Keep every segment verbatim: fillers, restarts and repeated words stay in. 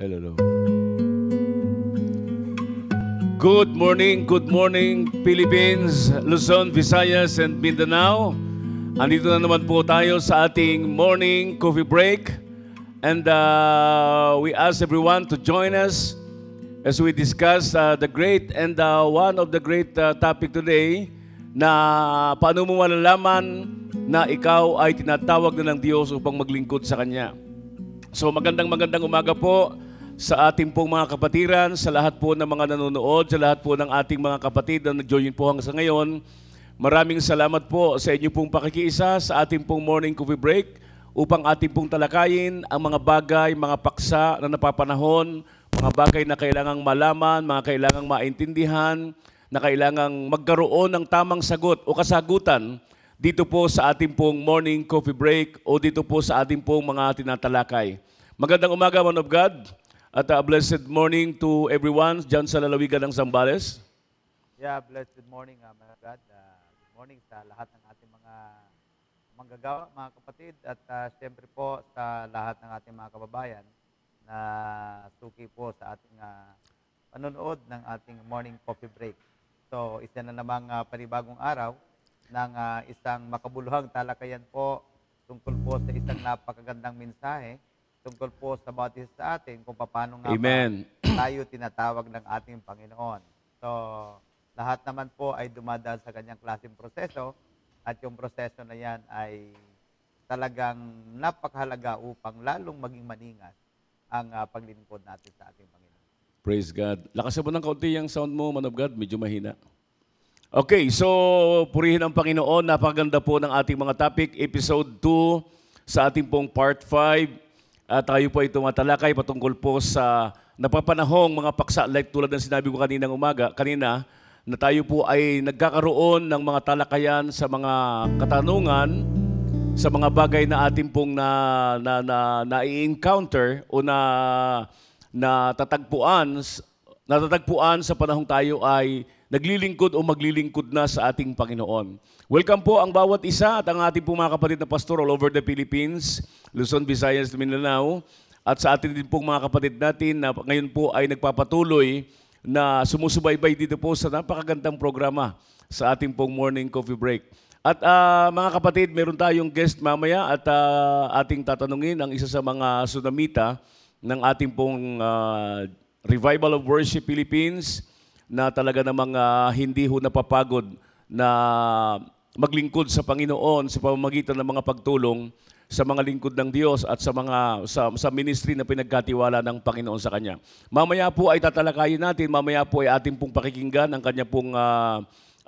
Hello. Good morning, good morning Philippines, Luzon, Visayas, and Mindanao. Andito na naman po tayo sa ating morning coffee break. And uh, we ask everyone to join us as we discuss uh, the great and uh, one of the great uh, topic today na paano mo malalaman na ikaw ay tinatawag na ng Diyos upang maglingkod sa Kanya. So magandang magandang umaga po sa ating pong mga kapatiran, sa lahat po ng mga nanonood, sa lahat po ng ating mga kapatid na nag-join po hanggang sa ngayon. Maraming salamat po sa inyo pong pakikiisa sa ating pong morning coffee break upang ating pong talakayin ang mga bagay, mga paksa na napapanahon, mga bagay na kailangang malaman, mga kailangang maintindihan, na kailangang magkaroon ng tamang sagot o kasagutan dito po sa ating pong morning coffee break o dito po sa ating pong mga tinatalakay. Magandang umaga, man of God, at a blessed morning to everyone dyan sa lalawigan ng Zambales. Yeah, blessed morning, uh, man of God. Uh, good morning sa lahat ng ating mga manggagawa, mga kapatid, at uh, siyempre po sa lahat ng ating mga kababayan na suki po sa ating uh, panonood ng ating morning coffee break. So, isa na namang uh, panibagong araw ng uh, isang makabuluhang talakayan po tungkol po sa isang napakagandang mensahe tungkol po sa bawat isa sa atin kung paano nga Amen. ba tayo tinatawag ng ating Panginoon. So, lahat naman po ay dumadaan sa kanyang klaseng proseso at yung proseso na yan ay talagang napakahalaga upang lalong maging maningas ang uh, paglilingkod natin sa ating Panginoon. Praise God. Lakasan mo ng kaunti yung sound mo, man of God, medyo mahina. Okay, so purihin ang Panginoon. Napakaganda po ng ating mga topic. Episode two sa ating pong part five. At tayo po ay tumatalakay patungkol po sa napapanahong mga paksa. Like tulad ng sinabi ko kaninang umaga, kanina, na tayo po ay nagkakaroon ng mga talakayan sa mga katanungan, sa mga bagay na ating pong na, na, na, na-encounter o na, na tatagpuan, natatagpuan sa panahong tayo ay naglilingkod o maglilingkod na sa ating Panginoon. Welcome po ang bawat isa at ang ating po mga kapatid na pastor all over the Philippines, Luzon, Visayas, Mindanao, at sa ating din pong mga kapatid natin na ngayon po ay nagpapatuloy na sumusubaybay dito po sa napakagandang programa sa ating pong morning coffee break. At uh, mga kapatid, meron tayong guest mamaya at uh, ating tatanungin ang isa sa mga sunamita ng ating pong uh, Revival of Worship Philippines na talaga namang uh, hindi ho napapagod na maglingkod sa Panginoon sa pamamagitan ng mga pagtulong sa mga lingkod ng Diyos at sa mga sa, sa ministry na pinagkatiwala ng Panginoon sa Kanya. Mamaya po ay tatalakayin natin, mamaya po ay ating pong pakikinggan ang Kanya pong uh,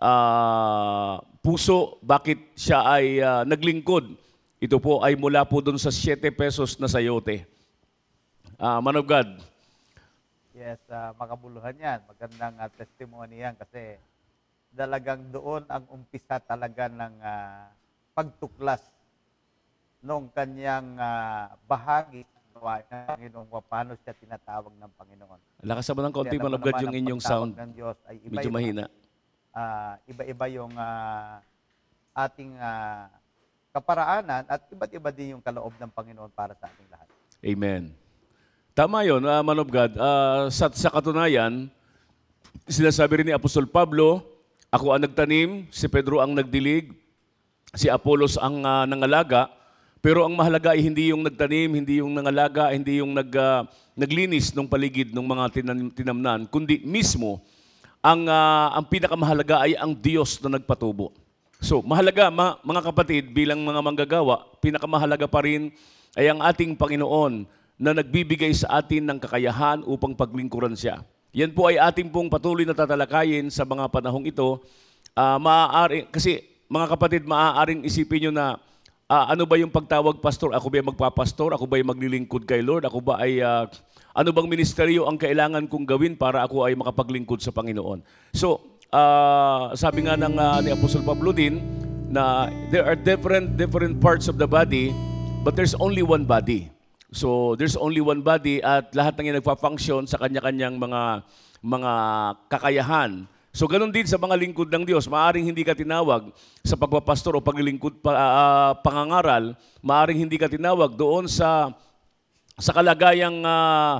uh, puso, bakit siya ay uh, naglingkod. Ito po ay mula po doon sa siyete pesos na sayote. Uh, Man of God. Yes, uh, makabuluhan yan. Magandang uh, testimony yan kasi talagang doon ang umpisa talaga ng uh, pagtuklas nung kanyang uh, bahagi ng Panginoon kung paano siya tinatawag ng Panginoon. Lakas mo ng konti, Man of God, yung inyong sound. Ng Diyos ay iba, medyo mahina. Uh, iba-iba yung uh, ating uh, kaparaanan at iba't iba din yung kaloob ng Panginoon para sa ating lahat. Amen. Tama yun, uh, Man of God. Uh, sa, sa katunayan, sinasabi rin ni Apostol Pablo, ako ang nagtanim, si Pedro ang nagdilig, si Apolos ang uh, nangalaga, pero ang mahalaga ay hindi yung nagtanim, hindi yung nangalaga, hindi yung nag, uh, naglinis ng paligid ng mga tinam, tinamnan, kundi mismo, ang, uh, ang pinakamahalaga ay ang Diyos na nagpatubo. So, mahalaga, ma, mga kapatid, bilang mga manggagawa, pinakamahalaga pa rin ay ang ating Panginoon na nagbibigay sa atin ng kakayahan upang paglingkuran siya. Yan po ay ating pong patuloy na tatalakayin sa mga panahong ito. Uh, maaari, kasi mga kapatid, maaaring isipin nyo na uh, ano ba yung pagtawag pastor? Ako ba yung magpapastor? Ako ba yung maglilingkod kay Lord? Ako ba ay, uh, ano bang ministeryo ang kailangan kong gawin para ako ay makapaglingkod sa Panginoon? So, uh, sabi nga ng uh, ni Apostol Pablo din, na there are different, different parts of the body, but there's only one body. So, there's only one body at lahat ng yan nagpa-function sa kanya-kanyang mga, mga kakayahan. So, ganun din sa mga lingkod ng Diyos. Maaring hindi ka tinawag sa pagpapastor o paglilingkod, pa, uh, pangangaral. Maaring hindi ka tinawag doon sa, sa kalagayang uh,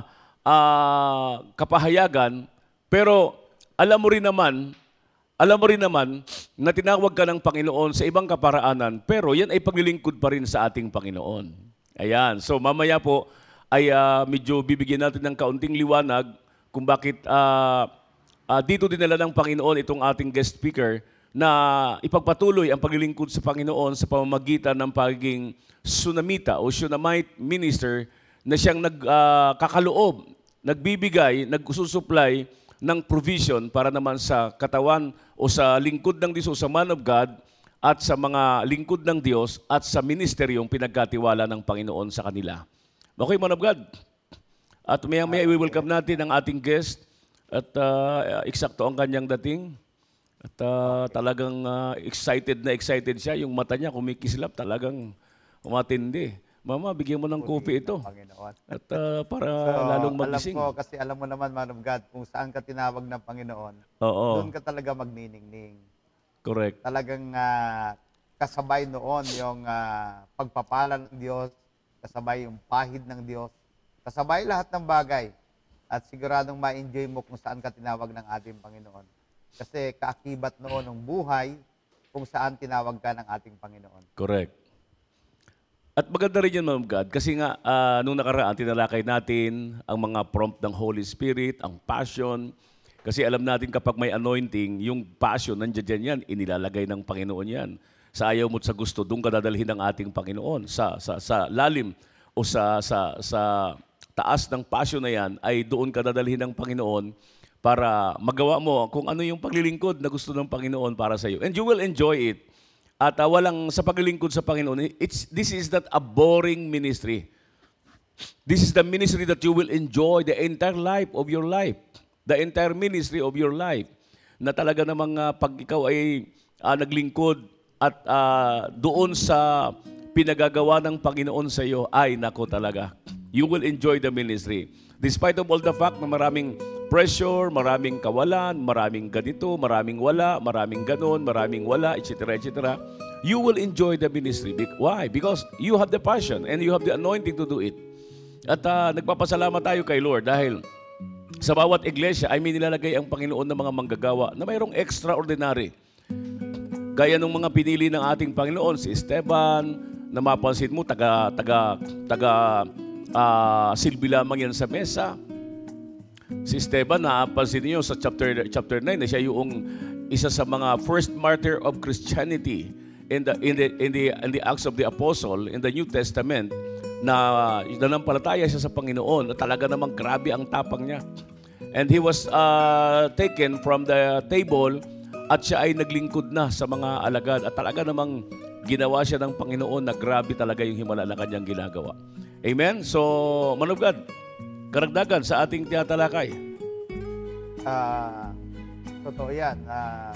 ah, kapahayagan, pero alam mo rin naman, alam mo rin naman na tinawag ka ng Panginoon sa ibang kaparaanan, pero yan ay paglilingkod pa rin sa ating Panginoon. Ayan. So mamaya po ay ah, medyo bibigyan natin ng kaunting liwanag kung bakit ah, ah, dito dinala ng Panginoon itong ating guest speaker na ipagpatuloy ang paglilingkod sa Panginoon sa pamamagitan ng pagiging sunamita o sunamite minister na siyang nagkakaloob, nagbibigay, nagsusupply ng provision para naman sa katawan o sa lingkod ng Diyos o sa man of God at sa mga lingkod ng Diyos at sa ministeryong pinagkatiwala ng Panginoon sa kanila. Okay, man of God. At maya-maya i-welcome natin ang ating guest at uh, eksakto ang kanyang dating. At uh, talagang uh, excited na excited siya. Yung mata niya kumikislap, talagang umatindi. Mama, bigyan mo ng kopi ito. At uh, para So, lalong magising. alam ko, kasi alam mo naman, man of God, kung saan ka tinawag ng Panginoon, Oo, doon ka talaga magniningning. correct. Talagang ah, kasabay noon yung ah, pagpapala ng Diyos, kasabay yung pahid ng Diyos, kasabay lahat ng bagay. At siguradong ma-enjoy mo kung saan ka tinawag ng ating Panginoon. Kasi kaakibat noon ng buhay kung saan tinawag ka ng ating Panginoon. Correct. At maganda rin yan, Ma'am God, kasi nga, ah, nung nakaraan, tinalakay natin ang mga prompt ng Holy Spirit, ang passion. Kasi alam natin kapag may anointing, yung passion, nandiyan yan, inilalagay ng Panginoon yan. Sa ayaw mo at sa gusto, doon ka dadalhin ng ating Panginoon. Sa, sa, sa lalim o sa, sa, sa taas ng passion na yan, ay doon ka dadalhin ng Panginoon para magawa mo kung ano yung paglilingkod na gusto ng Panginoon para sa iyo. And you will enjoy it. At uh, walang sa paglilingkod sa Panginoon, it's, this is not a boring ministry. This is the ministry that you will enjoy the entire life of your life. The entire ministry of your life. Na talaga namang uh, pag ikaw ay uh, naglingkod at uh, doon sa pinagagawa ng Panginoon sa iyo, ay nako talaga. You will enjoy the ministry. Despite of all the fact na maraming pressure, maraming kawalan, maraming ganito, maraming wala, maraming ganon, maraming wala, et cetera, et cetera, you will enjoy the ministry. Why? Because you have the passion and you have the anointing to do it. At uh, nagpapasalamat tayo kay Lord dahil sa bawat iglesia ay may nilalagay ang Panginoon ng mga manggagawa na mayroong extraordinary. Gaya ng mga pinili ng ating Panginoon, si Esteban, na mapansin mo, taga, taga, taga, uh, silbi lamang yan sa mesa. Si Esteban, napansin niyo sa chapter chapter nine na siya yung isa sa mga first martyr of Christianity in the in the in the in the Acts of the Apostle in the New Testament na nanampalataya siya sa Panginoon. At talaga namang grabe ang tapang niya. And he was uh, taken from the table at siya ay naglingkod na sa mga alagad. At talaga namang ginawa siya ng Panginoon na grabe talaga yung himala na kanyang ginagawa. Amen? So, man of God, karagdagan sa ating tinatalakay. Ah, totoo yan. Ah,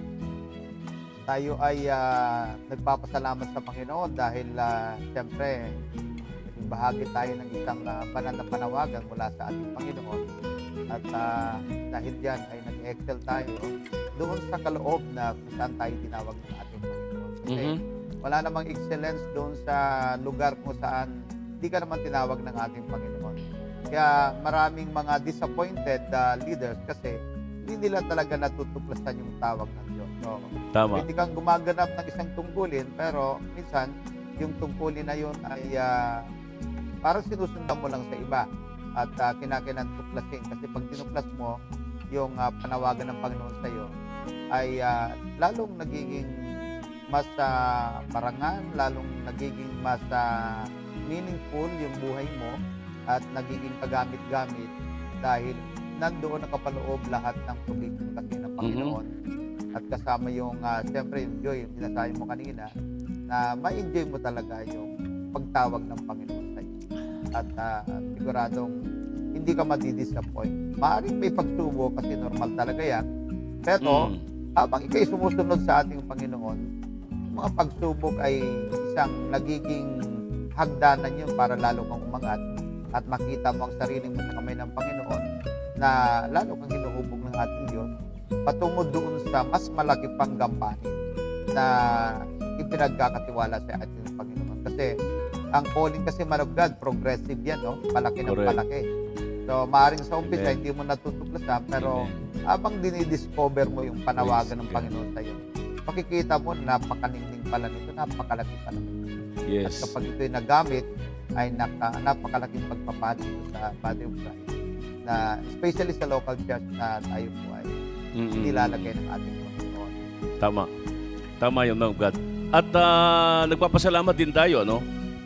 tayo ay ah, nagpapasalamat sa Panginoon dahil uh, siyempre naging bahagi tayo ng isang uh, banal na panawagan mula sa ating Panginoon. At uh, dahil diyan ay nag-excel tayo doon sa kaloob na kung saan tayo tinawag ng ating Panginoon. Kasi Mhm. wala namang excellence doon sa lugar kung saan hindi ka naman tinawag ng ating Panginoon. Kaya maraming mga disappointed uh, leaders kasi hindi nila talaga natutuklasan yung tawag ng Diyos. So, Tama. hindi kang gumaganap ng isang tungkulin, pero minsan, yung tungkulin na yun ay uh, parang sinusundan mo lang sa iba at uh, kinakinan tuklasin. Kasi pag tinuklas mo yung uh, panawagan ng Panginoon sa iyo, ay uh, lalong nagiging mas uh, marangal, lalong nagiging mas uh, meaningful yung buhay mo at nagiging kagamit-gamit dahil nandoon nakapaloob lahat ng provision kasi ng Panginoon. Mm-hmm. At kasama yung, uh, siyempre, yung joy, yung sinasabi mo kanina, na ma-enjoy mo talaga yung pagtawag ng Panginoon sa iyo. At uh, siguradong hindi ka madi-disappoint. Maaaring may pagsubok kasi normal talaga yan. Pero, mm. habang ikay sumusunod sa ating Panginoon, mga pagsubok ay isang nagiging hagdanan yun para lalo kang umangat at makita mo ang sarili mo sa kamay ng Panginoon na lalo kang hinuhubog ng ating Diyos patungo doon sa mas malaki pang gampanin na ipinagkakatiwala sa ating Panginoon. Kasi ang calling kasi, man of God, progressive yan, no? Palaki ng Correct. palaki. So, So, maaaring sa umpisa, Amen. hindi mo natutuklasan, pero Amen. habang dinidiscover mo yung panawagan ng Praise Panginoon sa'yo, makikita mo na napakaningning pala nito, napakalaki pala nito. At Yes. kapag ito'y nagamit, ay naka, napakalaking pagpapala dito sa body of Christ, na especially sa local church na tayo po ay Mm-mm. nilalagay ng ating Panginoon. Tama. Tama yun, man of God. At ah, nagpapasalamat din tayo, no?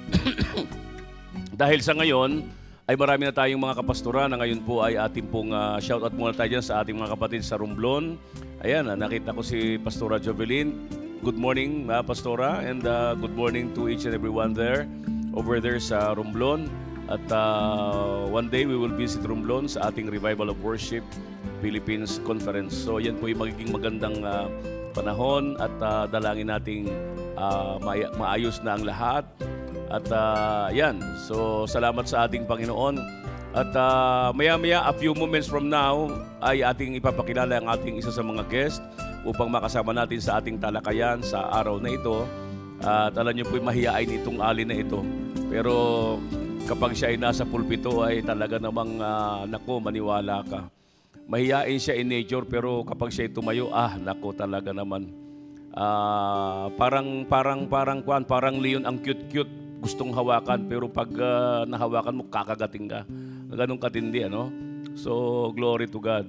Dahil sa ngayon, ay marami na tayong mga kapastura na ngayon po ay ating pong ah, shoutout muna tayo dyan sa ating mga kapatid sa Romblon. Ayan, ah, nakita ko si Pastora Jovelyn. Good morning, ah, Pastora, and ah, good morning to each and everyone there, over there sa Romblon. At ah, one day we will visit Romblon sa ating Revival of Worship Philippines Conference. So yan po yung magiging magandang ah, panahon at ah, dalangin nating ah, ma- maayos na ang lahat. At ah, yan, so salamat sa ating Panginoon. At ah, maya-maya, a few moments from now, ay ating ipapakilala ang ating isa sa mga guest upang makasama natin sa ating talakayan sa araw na ito. At alam niyo po, mahihain itong alin na ito. Pero kapag siya ay nasa pulpito, ay talaga namang, ah, naku, maniwala ka. Mahihain siya in nature, pero kapag siya ay tumayo, ah, naku, talaga naman. Ah, parang, parang, parang, parang, parang leon ang cute-cute. Gustong hawakan, pero pag ah, nahawakan mo, kakagating ka. Ganong katindi, ano? So, glory to God.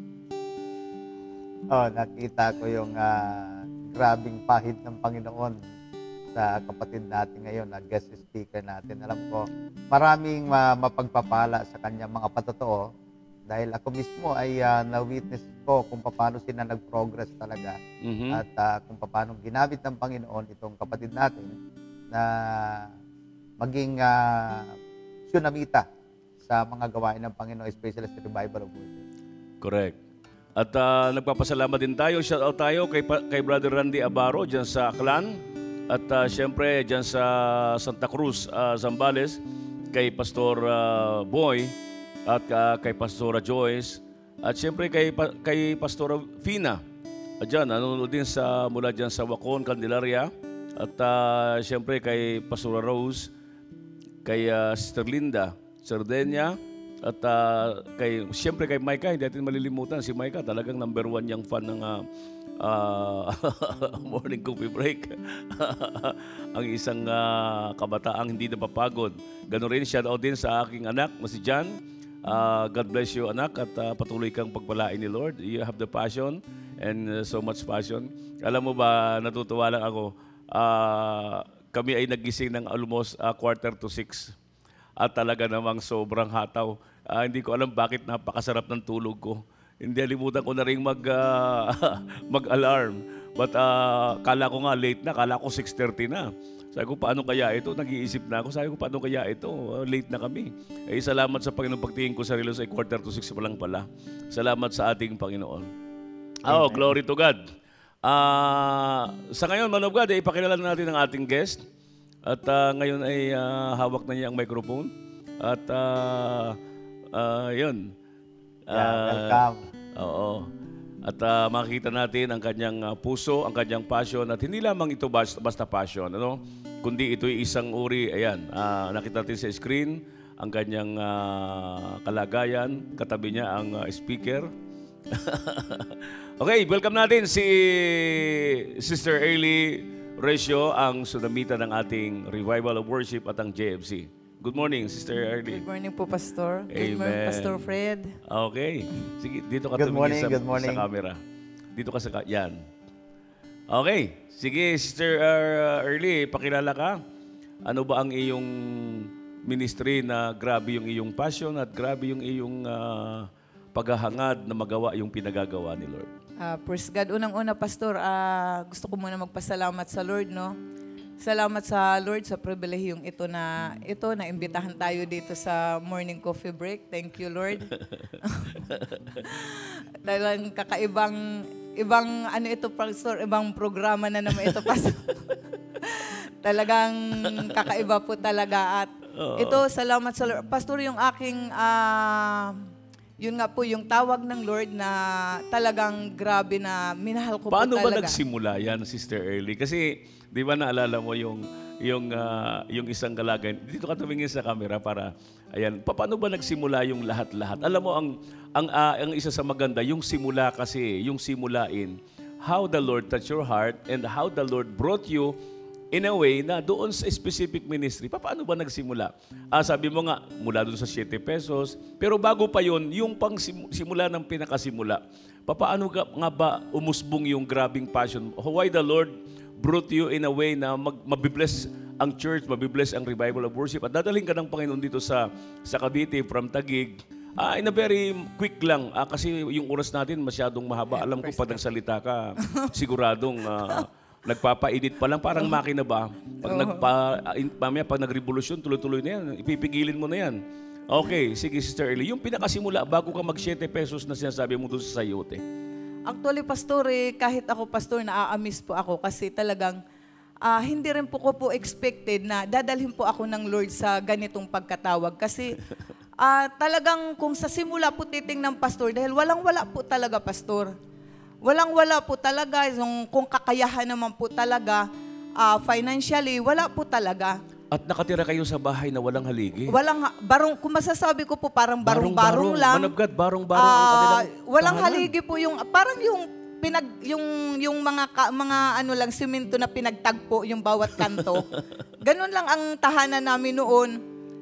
Oh, nakita ko yung ah, grabing pahid ng Panginoon sa kapatid natin ngayon na guest speaker natin. Alam ko, maraming ma- mapagpapala sa kanyang mga patotoo dahil ako mismo ay ah, na-witness ko kung paano sila nag-progress talaga Mhm. at ah, kung paano ginamit ng Panginoon itong kapatid natin na maging uh, tsunamita sa mga gawain ng Panginoon, especially sa Revival of Worship. Correct. At ah, nagpapasalamat din tayo. Shout out tayo kay, pa- kay Brother Randy Abaro dyan sa Aklan. At ah, syempre dyan sa Santa Cruz, ah, Zambales, kay Pastor ah, Boy at ah, kay Pastora Joyce. At syempre kay, pa- kay Pastora Fina. At dyan, nanonood din sa, mula dyan sa Wacon, Candelaria. At ah, syempre kay Pastora Rose, kay ah, Sister Linda Sardenya, at ah, kay, syempre kay Micah, hindi natin malilimutan. Si Micah talagang number one yung fan ng ah, ah, Morning Coffee Break. Ang isang ah, kabataang hindi napapagod. Ganoon rin, shout out din sa aking anak na si John. Ah, God bless you, anak, at ah, patuloy kang pagpalain ni Lord. You have the passion and uh, so much passion. Alam mo ba, natutuwa lang ako. Ah, kami ay nagising ng almost ah, quarter to six. At talaga namang sobrang hataw. Ah, hindi ko alam bakit napakasarap ng tulog ko. Hindi, alimutan ko na rin mag, ah, mag-alarm. But ah, kala ko nga late na, kala ko six thirty na. Sabi ko, paano kaya ito? Nag-iisip na ako. Sabi ko, paano kaya ito? Ah, late na kami. Eh, salamat sa Panginoon. Pagtingin ko sa relo ay quarter to six pa lang pala. Salamat sa ating Panginoon. Oh, glory to God. Ah, sa ngayon, man of God, eh, ipakilala na natin ang ating guest. At ah, ngayon ay ah, hawak na niya ang microphone. At ah, ah, yun. Yeah, Ah, welcome. Oo. At ah, makikita natin ang kanyang ah, puso, ang kanyang passion. At hindi lamang ito basta, basta passion, ano? Kundi ito'y isang uri. Ayan, ah, nakita natin sa screen ang kanyang ah, kalagayan. Katabi niya ang ah, speaker. Okay, welcome natin si Sister Early Recio, ang sunamita ng ating Revival of Worship at ang J F C. Good morning, Sister Early. Good morning po, Pastor. Good Amen. morning, Pastor Fred. Okay. Sige, dito ka Good tumingin morning, sa, good morning. sa camera. Dito ka sa... ka- Yan. Okay. Sige, Sister uh, Early, pakilala ka. Ano ba ang iyong ministry na grabe yung iyong passion at grabe yung iyong ah, paghahangad na magawa yung pinagagawa ni Lord? Ah, praise God. Unang-una, Pastor, ah, gusto ko muna magpasalamat sa Lord, no? Salamat sa Lord sa pribilehiyong ito na ito na imbitahan tayo dito sa Morning Coffee Break. Thank you, Lord. Talagang kakaibang ibang ano ito, Pastor, ibang programa na naman ito, Pastor. Talagang kakaiba po talaga at ito, salamat sa Lord. Pastor, yung aking ah, yun nga po, yung tawag ng Lord na talagang grabe na minahal ko Paano po ba talaga. nagsimula yan, Sister Early? Kasi, di ba naalala mo yung yung ah, yung isang kalagayan. Dito ka tumingin sa camera para Ayan, pa- paano ba nagsimula yung lahat-lahat? Alam mo, ang, ang, ah, ang isa sa maganda, yung simula kasi, yung simulain, how the Lord touched your heart and how the Lord brought you in a way na doon sa specific ministry. Pa- Paano ba nagsimula? Ah, sabi mo nga, mula doon sa siete pesos, pero bago pa yon yung pang sim- simula ng pinakasimula, pa- paano ka, nga ba umusbong yung grabing passion? Why the Lord brought you in a way na mag, mabibless ang church, mabibless ang revival of worship at dadalhin ka ng Panginoon dito sa sa Cavite from Taguig. Ah, in a very quick lang ah, kasi yung oras natin masyadong mahaba. Alam ko pag nagsalita ka, siguradong ah, nagpapainit pa lang, parang makina ba? Pag nagpa in, mamaya pag nagrevolusyon, tuloy-tuloy na yan. Ipipigilin mo na yan. Okay, sige Sister Eli. Yung pinakasimula bago ka mag siete pesos na sinasabi mo doon sa sayote. Actually, pastor, eh, kahit ako, pastor, naa-amiss po ako kasi talagang ah, hindi rin po ko po expected na dadalhin po ako ng Lord sa ganitong pagkatawag. Kasi ah, talagang kung sa simula po titingnan, pastor, dahil walang-wala po talaga, pastor. Walang-wala po talaga. Yung, kung kakayahan naman po talaga, ah, financially, wala po talaga. At nakatira kayo sa bahay na walang haligi? Walang, ha- barong, kung masasabi ko po, parang barong-barong lang. Man of God, barong-barong ang Ah, kanilang walang tahanan. haligi po yung, parang yung, pinag yung yung mga ka, mga ano lang simento na pinagtagpo yung bawat kanto. Ganun lang ang tahanan namin noon.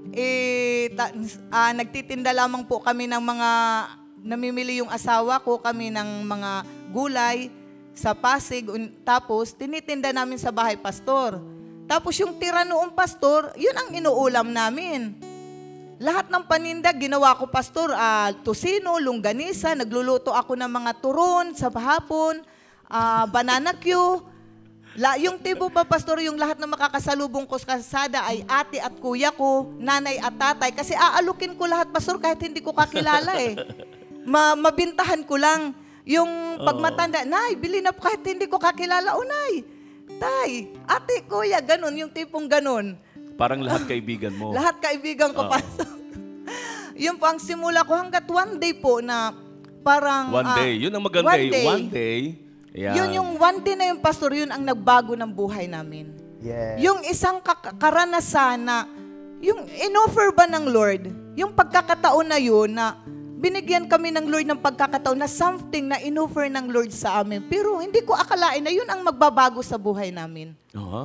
Eh ta, ah, nagtitinda lamang po kami ng mga namimili yung asawa ko kami ng mga gulay sa Pasig, un- tapos tinitinda namin sa bahay, pastor. Tapos yung tira noong, pastor, yun ang inuulam namin. Lahat ng paninda, ginawa ko, pastor, ah, tusino, longganisa, nagluluto ako ng mga turon sa hapon, ah, banana Q. La, yung tibo ba, pastor, yung lahat na makakasalubong ko sa kasada ay ate at kuya ko, nanay at tatay. Kasi aalukin ko lahat, pastor, kahit hindi ko kakilala eh. Ma mabintahan ko lang. Yung pagmatanda, nay, bili na po kahit hindi ko kakilala. O, nay, tay, ate, kuya, ganun, yung tipong ganun. Parang lahat kaibigan mo. Lahat kaibigan ko, Oo. pastor. Yun po ang simula ko hanggat one day po na parang... One ah, day. Yun ang maganda. one eh. day. One day. Yan. Yun yung one day na yung, pastor, yun ang nagbago ng buhay namin. Yes. Yung isang kak- karanasan na, yung inoffer ba ng Lord, yung pagkakataon na yun na binigyan kami ng Lord ng pagkakataon na something na inoffer ng Lord sa amin. Pero hindi ko akalain na yun ang magbabago sa buhay namin. Uh-huh.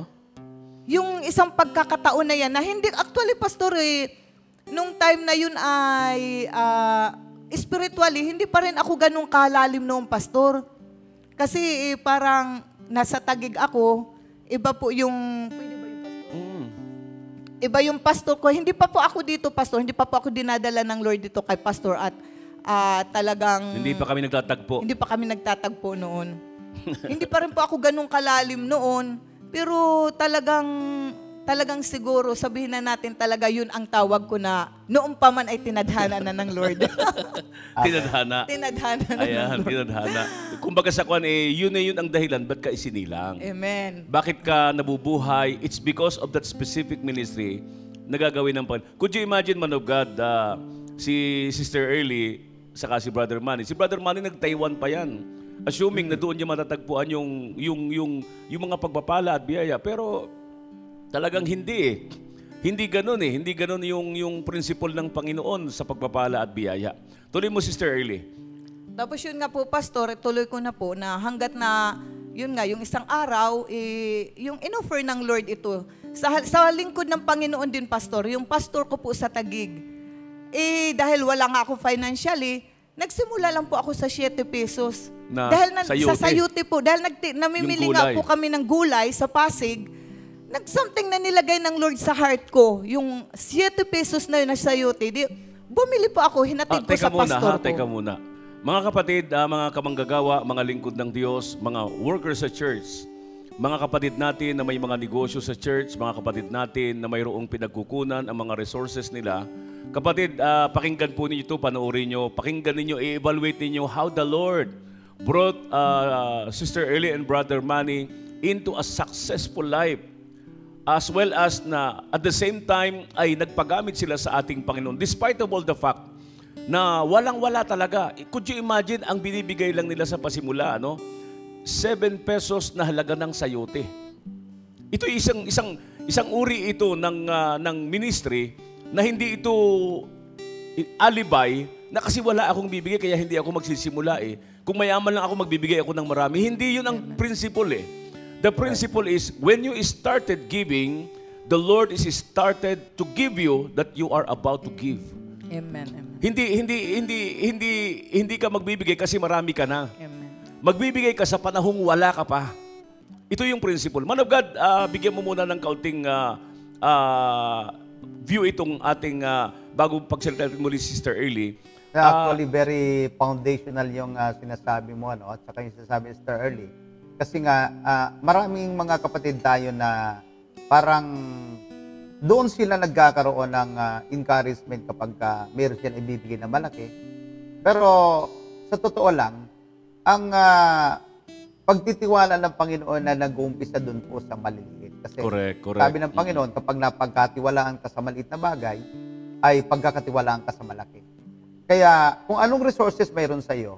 Yung isang pagkakataon na yan, na hindi, actually, pastor, eh, nung time na yun ay, ah, spiritually, hindi pa rin ako ganun kalalim noong, pastor. Kasi eh, parang nasa Taguig ako, iba po yung, pwede ba yung pastor? Mm. Iba yung pastor ko. Hindi pa po ako dito, pastor. Hindi pa po ako dinadala ng Lord dito kay pastor at ah, talagang... Hindi pa kami nagtatagpo. Hindi pa kami nagtatagpo noon. Hindi pa rin po ako ganun kalalim noon. Pero talagang, talagang siguro, sabihin na natin talaga yun ang tawag ko na noong pa man ay tinadhana na ng Lord. Tinadhana. tinadhana na Ayan, ng Lord. tinadhana. Kumbaga sa kwan, eh, yun na yun ang dahilan, ba't ka isinilang? Amen. Bakit ka nabubuhay? It's because of that specific ministry na gagawin ng Panginoon. Could you imagine, man of God, uh, si Sister Early, saka si Brother Manny. Si Brother Manny nag-Taiwan pa yan. Assuming na doon niya matatagpuan yung, yung, yung, yung mga pagpapala at biyaya. Pero talagang hindi eh. Hindi ganun eh. Hindi ganun yung, yung principle ng Panginoon sa pagpapala at biyaya. Tuloy mo, Sister Early. Tapos yun nga po, pastor, tuloy ko na po na hanggat na, yun nga, yung isang araw, eh, yung inoffer ng Lord ito. Sa, sa lingkod ng Panginoon din, pastor, yung pastor ko po sa Taguig, eh, dahil wala nga ako financially, nagsimula lang po ako sa siete pesos. Na dahil na, sayote. sa sayote po, dahil nagti, namimili Yung nga gulay. po kami ng gulay sa Pasig, nag-something na nilagay ng Lord sa heart ko, yung siete pesos na yun na sayote, di, bumili po ako, hinatid Ah, ko teka sa muna, pastor ha, ko. teka muna. Mga kapatid, ah, mga kamanggagawa, mga lingkod ng Diyos, mga workers sa church, mga kapatid natin na may mga negosyo sa church, mga kapatid natin na mayroong pinagkukunan ang mga resources nila, kapatid, ah, pakinggan po ninyo ito, panoorin nyo, pakinggan ninyo, i-evaluate ninyo how the Lord brought uh, Sister Early and Brother Manny into a successful life. As well as na at the same time ay nagpagamit sila sa ating Panginoon. Despite of all the fact na walang-wala talaga. Could you imagine ang binibigay lang nila sa pasimula, ano? Seven pesos na halaga ng sayote. Ito isang isang isang uri ito ng uh, ng ministry na hindi ito alibay na kasi wala akong bibigay kaya hindi ako magsisimula eh. Kung mayaman lang ako, magbibigay ako ng marami. Hindi yun ang principle eh. The principle is, when you started giving, the Lord is started to give you that you are about to give. Amen. Amen. Hindi hindi hindi hindi hindi ka magbibigay kasi marami ka na. Amen. Magbibigay ka sa panahong wala ka pa. Ito yung principle. Man of God, uh, bigyan mo muna ng kaunting uh, uh, view itong ating uh, bago pagsalita muli Sister Early. Actually, very foundational yung uh, sinasabi mo, ano, at saka yung sinasabi ni Sister Early. Kasi nga, uh, maraming mga kapatid tayo na parang doon sila nagkakaroon ng uh, encouragement kapag uh, meron silang ibibigay na malaki. Pero sa totoo lang, ang uh, pagtitiwala ng Panginoon na nag-uumpisa doon po sa maliliit. Kasi correct, correct. sabi ng Panginoon, kapag napagkatiwalaan ka sa maliit na bagay, ay pagkakatiwalaan ka sa malaki. Kaya kung anong resources mayroon sa iyo,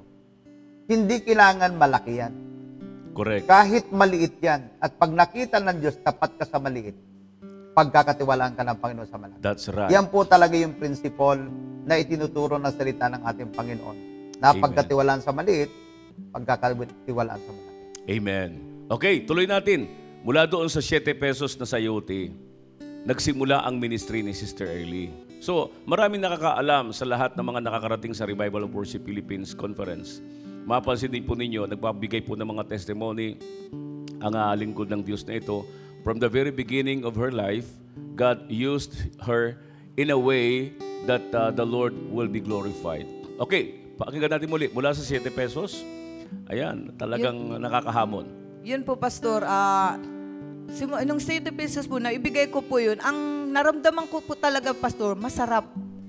hindi kailangan malaki yan. Correct. Kahit maliit yan. At pag nakita ng Diyos, tapat ka sa maliit, pagkakatiwalaan ka ng Panginoon sa malaki. That's right. Yan po talaga yung principle na itinuturo ng salita ng ating Panginoon. Na Amen. pagkatiwalaan sa maliit, pagkakatiwalaan sa malaki. Amen. Okay, tuloy natin. Mula doon sa seven pesos na sayote, nagsimula ang ministry ni Sister Early. So, maraming nakakaalam sa lahat ng mga nakakarating sa Revival of Worship Philippines Conference. Mapansin din po ninyo, nagbabigay po ng mga testimony ang uh, lingkod ng Diyos na ito. From the very beginning of her life, God used her in a way that uh, the Lord will be glorified. Okay, pakinggan natin muli. Mula sa seven pesos, ayan, talagang nakakahamon. Yun po, Pastor. Ah... Simu- nung seven pesos po na ibigay ko po yun, ang naramdaman ko po talaga, Pastor, masarap.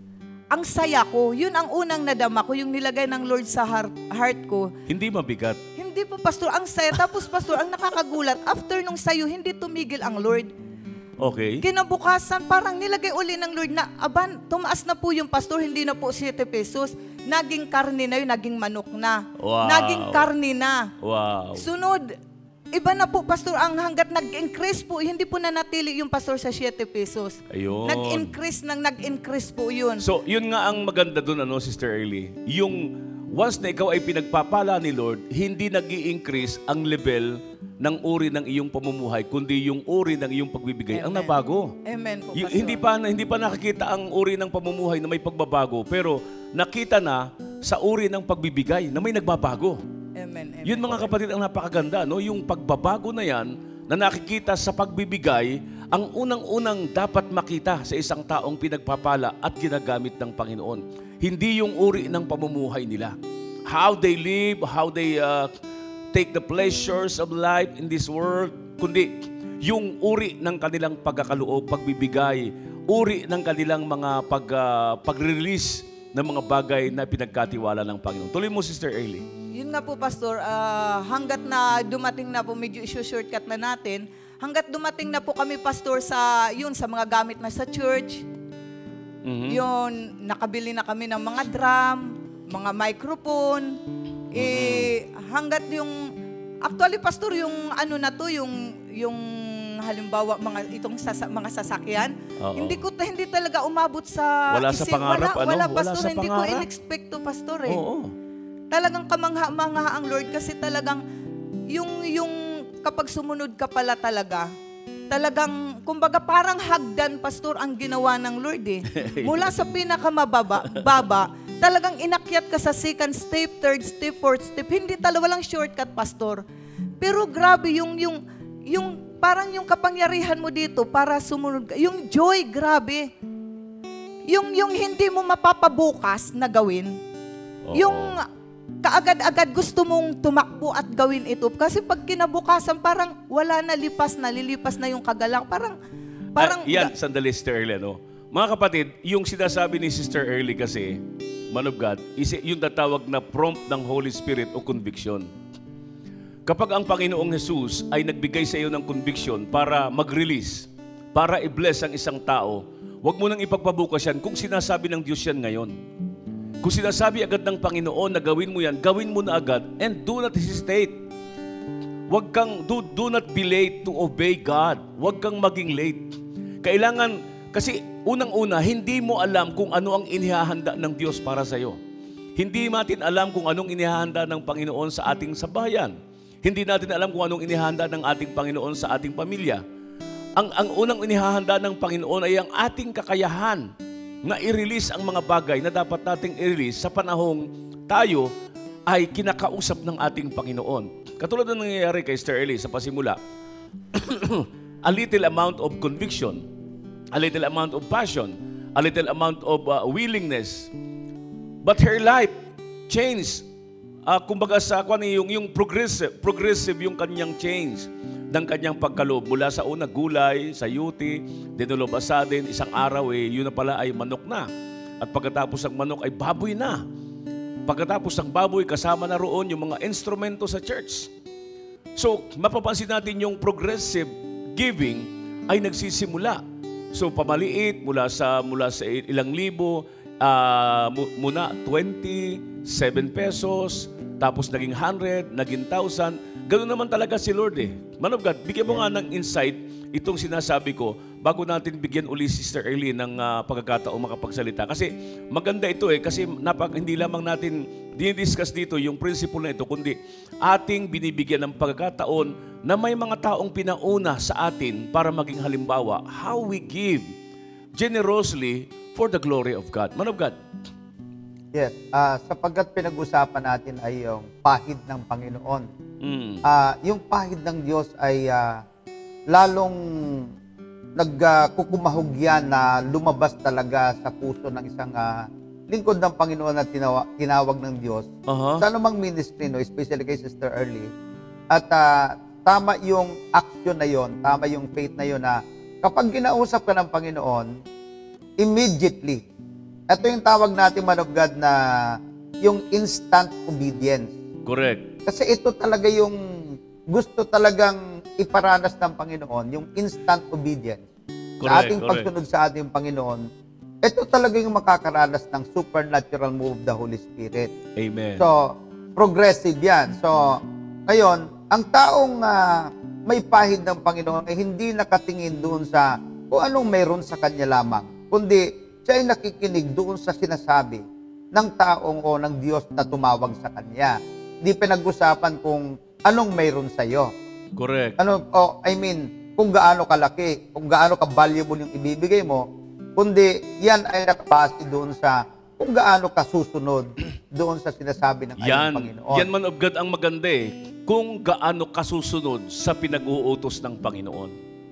Ang saya ko, yun ang unang nadama ko, yung nilagay ng Lord sa heart, heart ko. Hindi mabigat. Hindi po, Pastor, ang saya. Tapos, Pastor, ang nakakagulat, after nung sayo, hindi tumigil ang Lord. Okay. Kinabukasan, parang nilagay uli ng Lord na, aban, tumaas na po yung Pastor, hindi na po seven pesos. Naging karne na yun, naging manok na. Wow. Naging karne na. Wow. Sunod, iba na po, Pastor, ang hanggat nag-increase po, hindi po na natili yung Pastor sa seven pesos. Ayun. Nag-increase nang nag-increase po yun. So, yun nga ang maganda doon, ano, Sister Early. Yung once na ikaw ay pinagpapala ni Lord, hindi nag-i-increase ang level ng uri ng iyong pamumuhay, kundi yung uri ng iyong pagbibigay ang Amen. nabago. Amen po, Y- Pastor. hindi pa hindi pa nakikita ang uri ng pamumuhay na may pagbabago, pero nakita na sa uri ng pagbibigay na may nagbabago. Amen. Amen. Yun mga kapatid ang napakaganda, no? Yung pagbabago na yan na nakikita sa pagbibigay, ang unang-unang dapat makita sa isang taong pinagpapala at ginagamit ng Panginoon. Hindi yung uri ng pamumuhay nila. How they live, how they uh, take the pleasures of life in this world, kundi yung uri ng kanilang pagkakaloob, pagbibigay, uri ng kanilang mga pag, uh, pag-release ng mga bagay na pinagkatiwala ng Panginoon. Tuloy mo, Sister Early. Yun nga po, Pastor, ah, hanggat na dumating na po, medyo issue-shortcut na natin, hanggat dumating na po kami, Pastor, sa, yun, sa mga gamit na sa church, Mhm. yun, nakabili na kami ng mga drum, mga microphone, eh, hanggat yung, actually, Pastor, yung ano na to, yung, yung halimbawa, mga, itong sasa, mga sasakyan, Oo. hindi ko, hindi talaga umabot sa, Wala sa isip- pangarap, wala, ano? wala, Wala Pastor, sa hindi pangarap. ko in-expect to, Pastor, eh. Oo. Talagang kamangha-mangha ang Lord kasi talagang yung yung kapag sumunod ka pala talaga, talagang kumbaga parang hagdan, Pastor, ang ginawa ng Lord eh. Mula sa pinakamababa, baba, talagang inakyat ka sa second step, third step, fourth step. Hindi talaga walang shortcut, Pastor. Pero grabe yung yung yung parang yung kapangyarihan mo dito para sumunod ka. Yung joy, grabe. Yung yung hindi mo mapapabukas na gawin. Oo. Yung kaagad-agad gusto mong tumakbo at gawin ito. Kasi pag kinabukasan, parang wala na, lipas na, lilipas na yung kagalang. Parang, parang... Ah, yan, sandali, Sister Early, ano? Mga kapatid, yung sinasabi ni Sister Early kasi, man of God, is yung tatawag na prompt ng Holy Spirit o conviction. Kapag ang Panginoong Jesus ay nagbigay sa iyo ng conviction para mag-release, para i-bless ang isang tao, huwag mo nang ipagpabukas yan kung sinasabi ng Diyos yan ngayon. Kung sinasabi agad ng Panginoon na gawin mo yan, gawin mo na agad and do not hesitate. Huwag kang, do, do not be late to obey God. Huwag kang maging late. Kailangan, kasi unang-una, hindi mo alam kung ano ang inihahanda ng Diyos para sa iyo. Hindi natin alam kung anong inihahanda ng Panginoon sa ating sabayan. Hindi natin alam kung anong inihahanda ng ating Panginoon sa ating pamilya. Ang, ang unang inihahanda ng Panginoon ay ang ating kakayahan na i-release ang mga bagay na dapat nating i-release sa panahong tayo ay kinakausap ng ating Panginoon. Katulad ng nangyayari kay Sister Ellie sa pasimula, a little amount of conviction, a little amount of passion, a little amount of uh, willingness. But her life changed. Uh, kumbaga sa kung ano yung, yung progressive, progressive yung kanyang change ng kanyang pagkaloob. Mula sa una, gulay, sayuti, dinulob asadin, isang araw eh, yun na pala ay manok na. At pagkatapos ng manok ay baboy na. Pagkatapos ng baboy, kasama na roon yung mga instrumento sa church. So, mapapansin natin yung progressive giving ay nagsisimula. So, pamaliit mula sa mula sa ilang libo, uh, muna twenty, seven pesos, tapos naging one hundred, naging one thousand. Ganoon naman talaga si Lord eh. Man of God, bigyan mo nga ng insight itong sinasabi ko bago natin bigyan uli si Sister Erlene ng uh, pagkakataong makapagsalita. Kasi maganda ito eh, kasi napak, hindi lamang natin dinidiscuss dito yung principle na ito, kundi ating binibigyan ng pagkakataon na may mga taong pinauna sa atin para maging halimbawa how we give generously for the glory of God. Man of God. Yes, uh, sapagkat pinag-usapan natin ay yung pahid ng Panginoon. Mm. Uh, yung pahid ng Diyos ay uh, lalong nagkukumahog uh, yan na lumabas talaga sa puso ng isang uh, lingkod ng Panginoon na tinawa, tinawag ng Diyos. Uh-huh. Sa anumang ministry, no, especially kay Sister Early. At uh, tama yung action na yon, tama yung faith na yon na kapag ginausap ka ng Panginoon, immediately, ito yung tawag natin, man of God, na yung instant obedience. Correct. Kasi ito talaga yung gusto talagang iparanas ng Panginoon, yung instant obedience. Correct, sa ating correct. pagsunod sa ating Panginoon, ito talaga yung makakaranas ng supernatural move of the Holy Spirit. Amen. So, progressive yan. So, ngayon, ang taong uh, may pahid ng Panginoon ay hindi nakatingin doon sa kung anong mayroon sa kanya lamang, kundi siya ay nakikinig doon sa sinasabi ng taong o ng Diyos na tumawag sa kanya. Hindi pinag-usapan kung anong mayroon sa iyo. Correct. Ano, oh, I mean, kung gaano kalaki, kung gaano ka-valuable yung ibibigay mo, kundi yan ay nakabase doon sa kung gaano ka susunod doon sa sinasabi ng Yan, ating Panginoon. yan man of God ang maganda eh. Kung gaano kasusunod sa pinag-uutos ng Panginoon.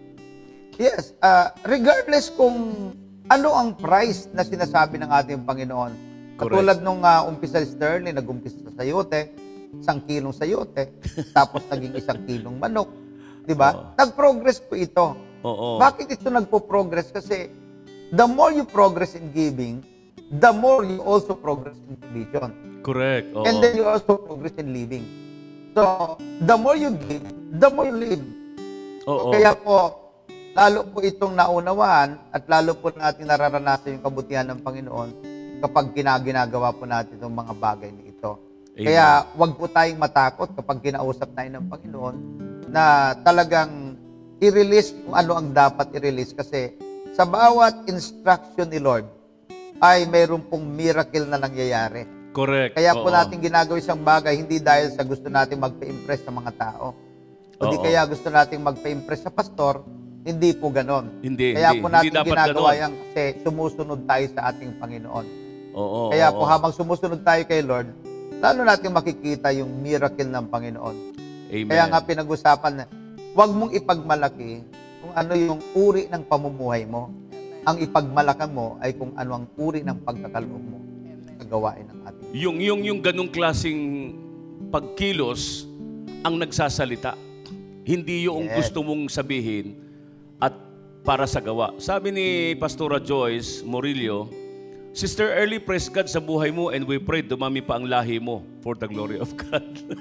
Yes, uh, regardless kung ano ang price na sinasabi ng ating Panginoon. Katulad nung uh, umpisa ni Sterling, nag-umpisa sa sayote, isang kilong sayote, tapos naging isang kilong manok. Di ba? Oo. Nag-progress po ito. Oo. Bakit ito nagpo-progress? Kasi the more you progress in giving, the more you also progress in provision. Correct. Oo. And then you also progress in living. So, the more you give, the more you live. Oo. Kaya po, lalo po itong naunawaan at lalo po natin nararanasan yung kabutihan ng Panginoon kapag ginagawa po natin itong mga bagay na ito. Amen. Kaya wag po tayong matakot kapag kinausap tayo ng Panginoon na talagang i-release kung ano ang dapat i-release kasi sa bawat instruction ni Lord ay mayroon pong miracle na nangyayari. Correct. Kaya po Oo. natin ginagawa isang bagay hindi dahil sa gusto natin magpa-impress sa mga tao. Kundi Oo. kaya gusto nating magpa-impress sa pastor. Hindi po ganon. Hindi, Kaya hindi. po natin Hindi dapat ginagawa ganon. yan kasi sumusunod tayo sa ating Panginoon. Oo. Kaya oo. po habang sumusunod tayo kay Lord, lalo natin makikita yung miracle ng Panginoon. Amen. Kaya nga pinag-usapan na, huwag mong ipagmalaki kung ano yung uri ng pamumuhay mo. Ang ipagmalakan mo ay kung ano ang uri ng pagkakaloob mo sa gawain ng ating. Yung, yung, yung ganong klaseng pagkilos ang nagsasalita. Hindi yung Yes. gusto mong sabihin at para sa gawa. Sabi ni Pastora Joyce Morillo, Sister Early, praise God sa buhay mo and we pray dumami pa ang lahi mo for the glory of God.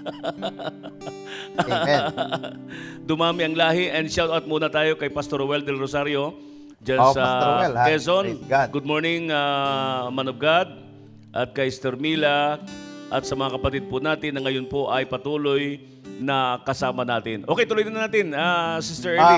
Amen. Dumami ang lahi and shout out muna tayo kay Pastor Well del Rosario dyan Oh, sa Pastor Well, ha? Quezon. Praise God. Good morning, uh, man of God. At kay Sister Mila at sa mga kapatid po natin na ngayon po ay patuloy na kasama natin. Okay, tuloy na natin. Uh, Sister Ah, Eli.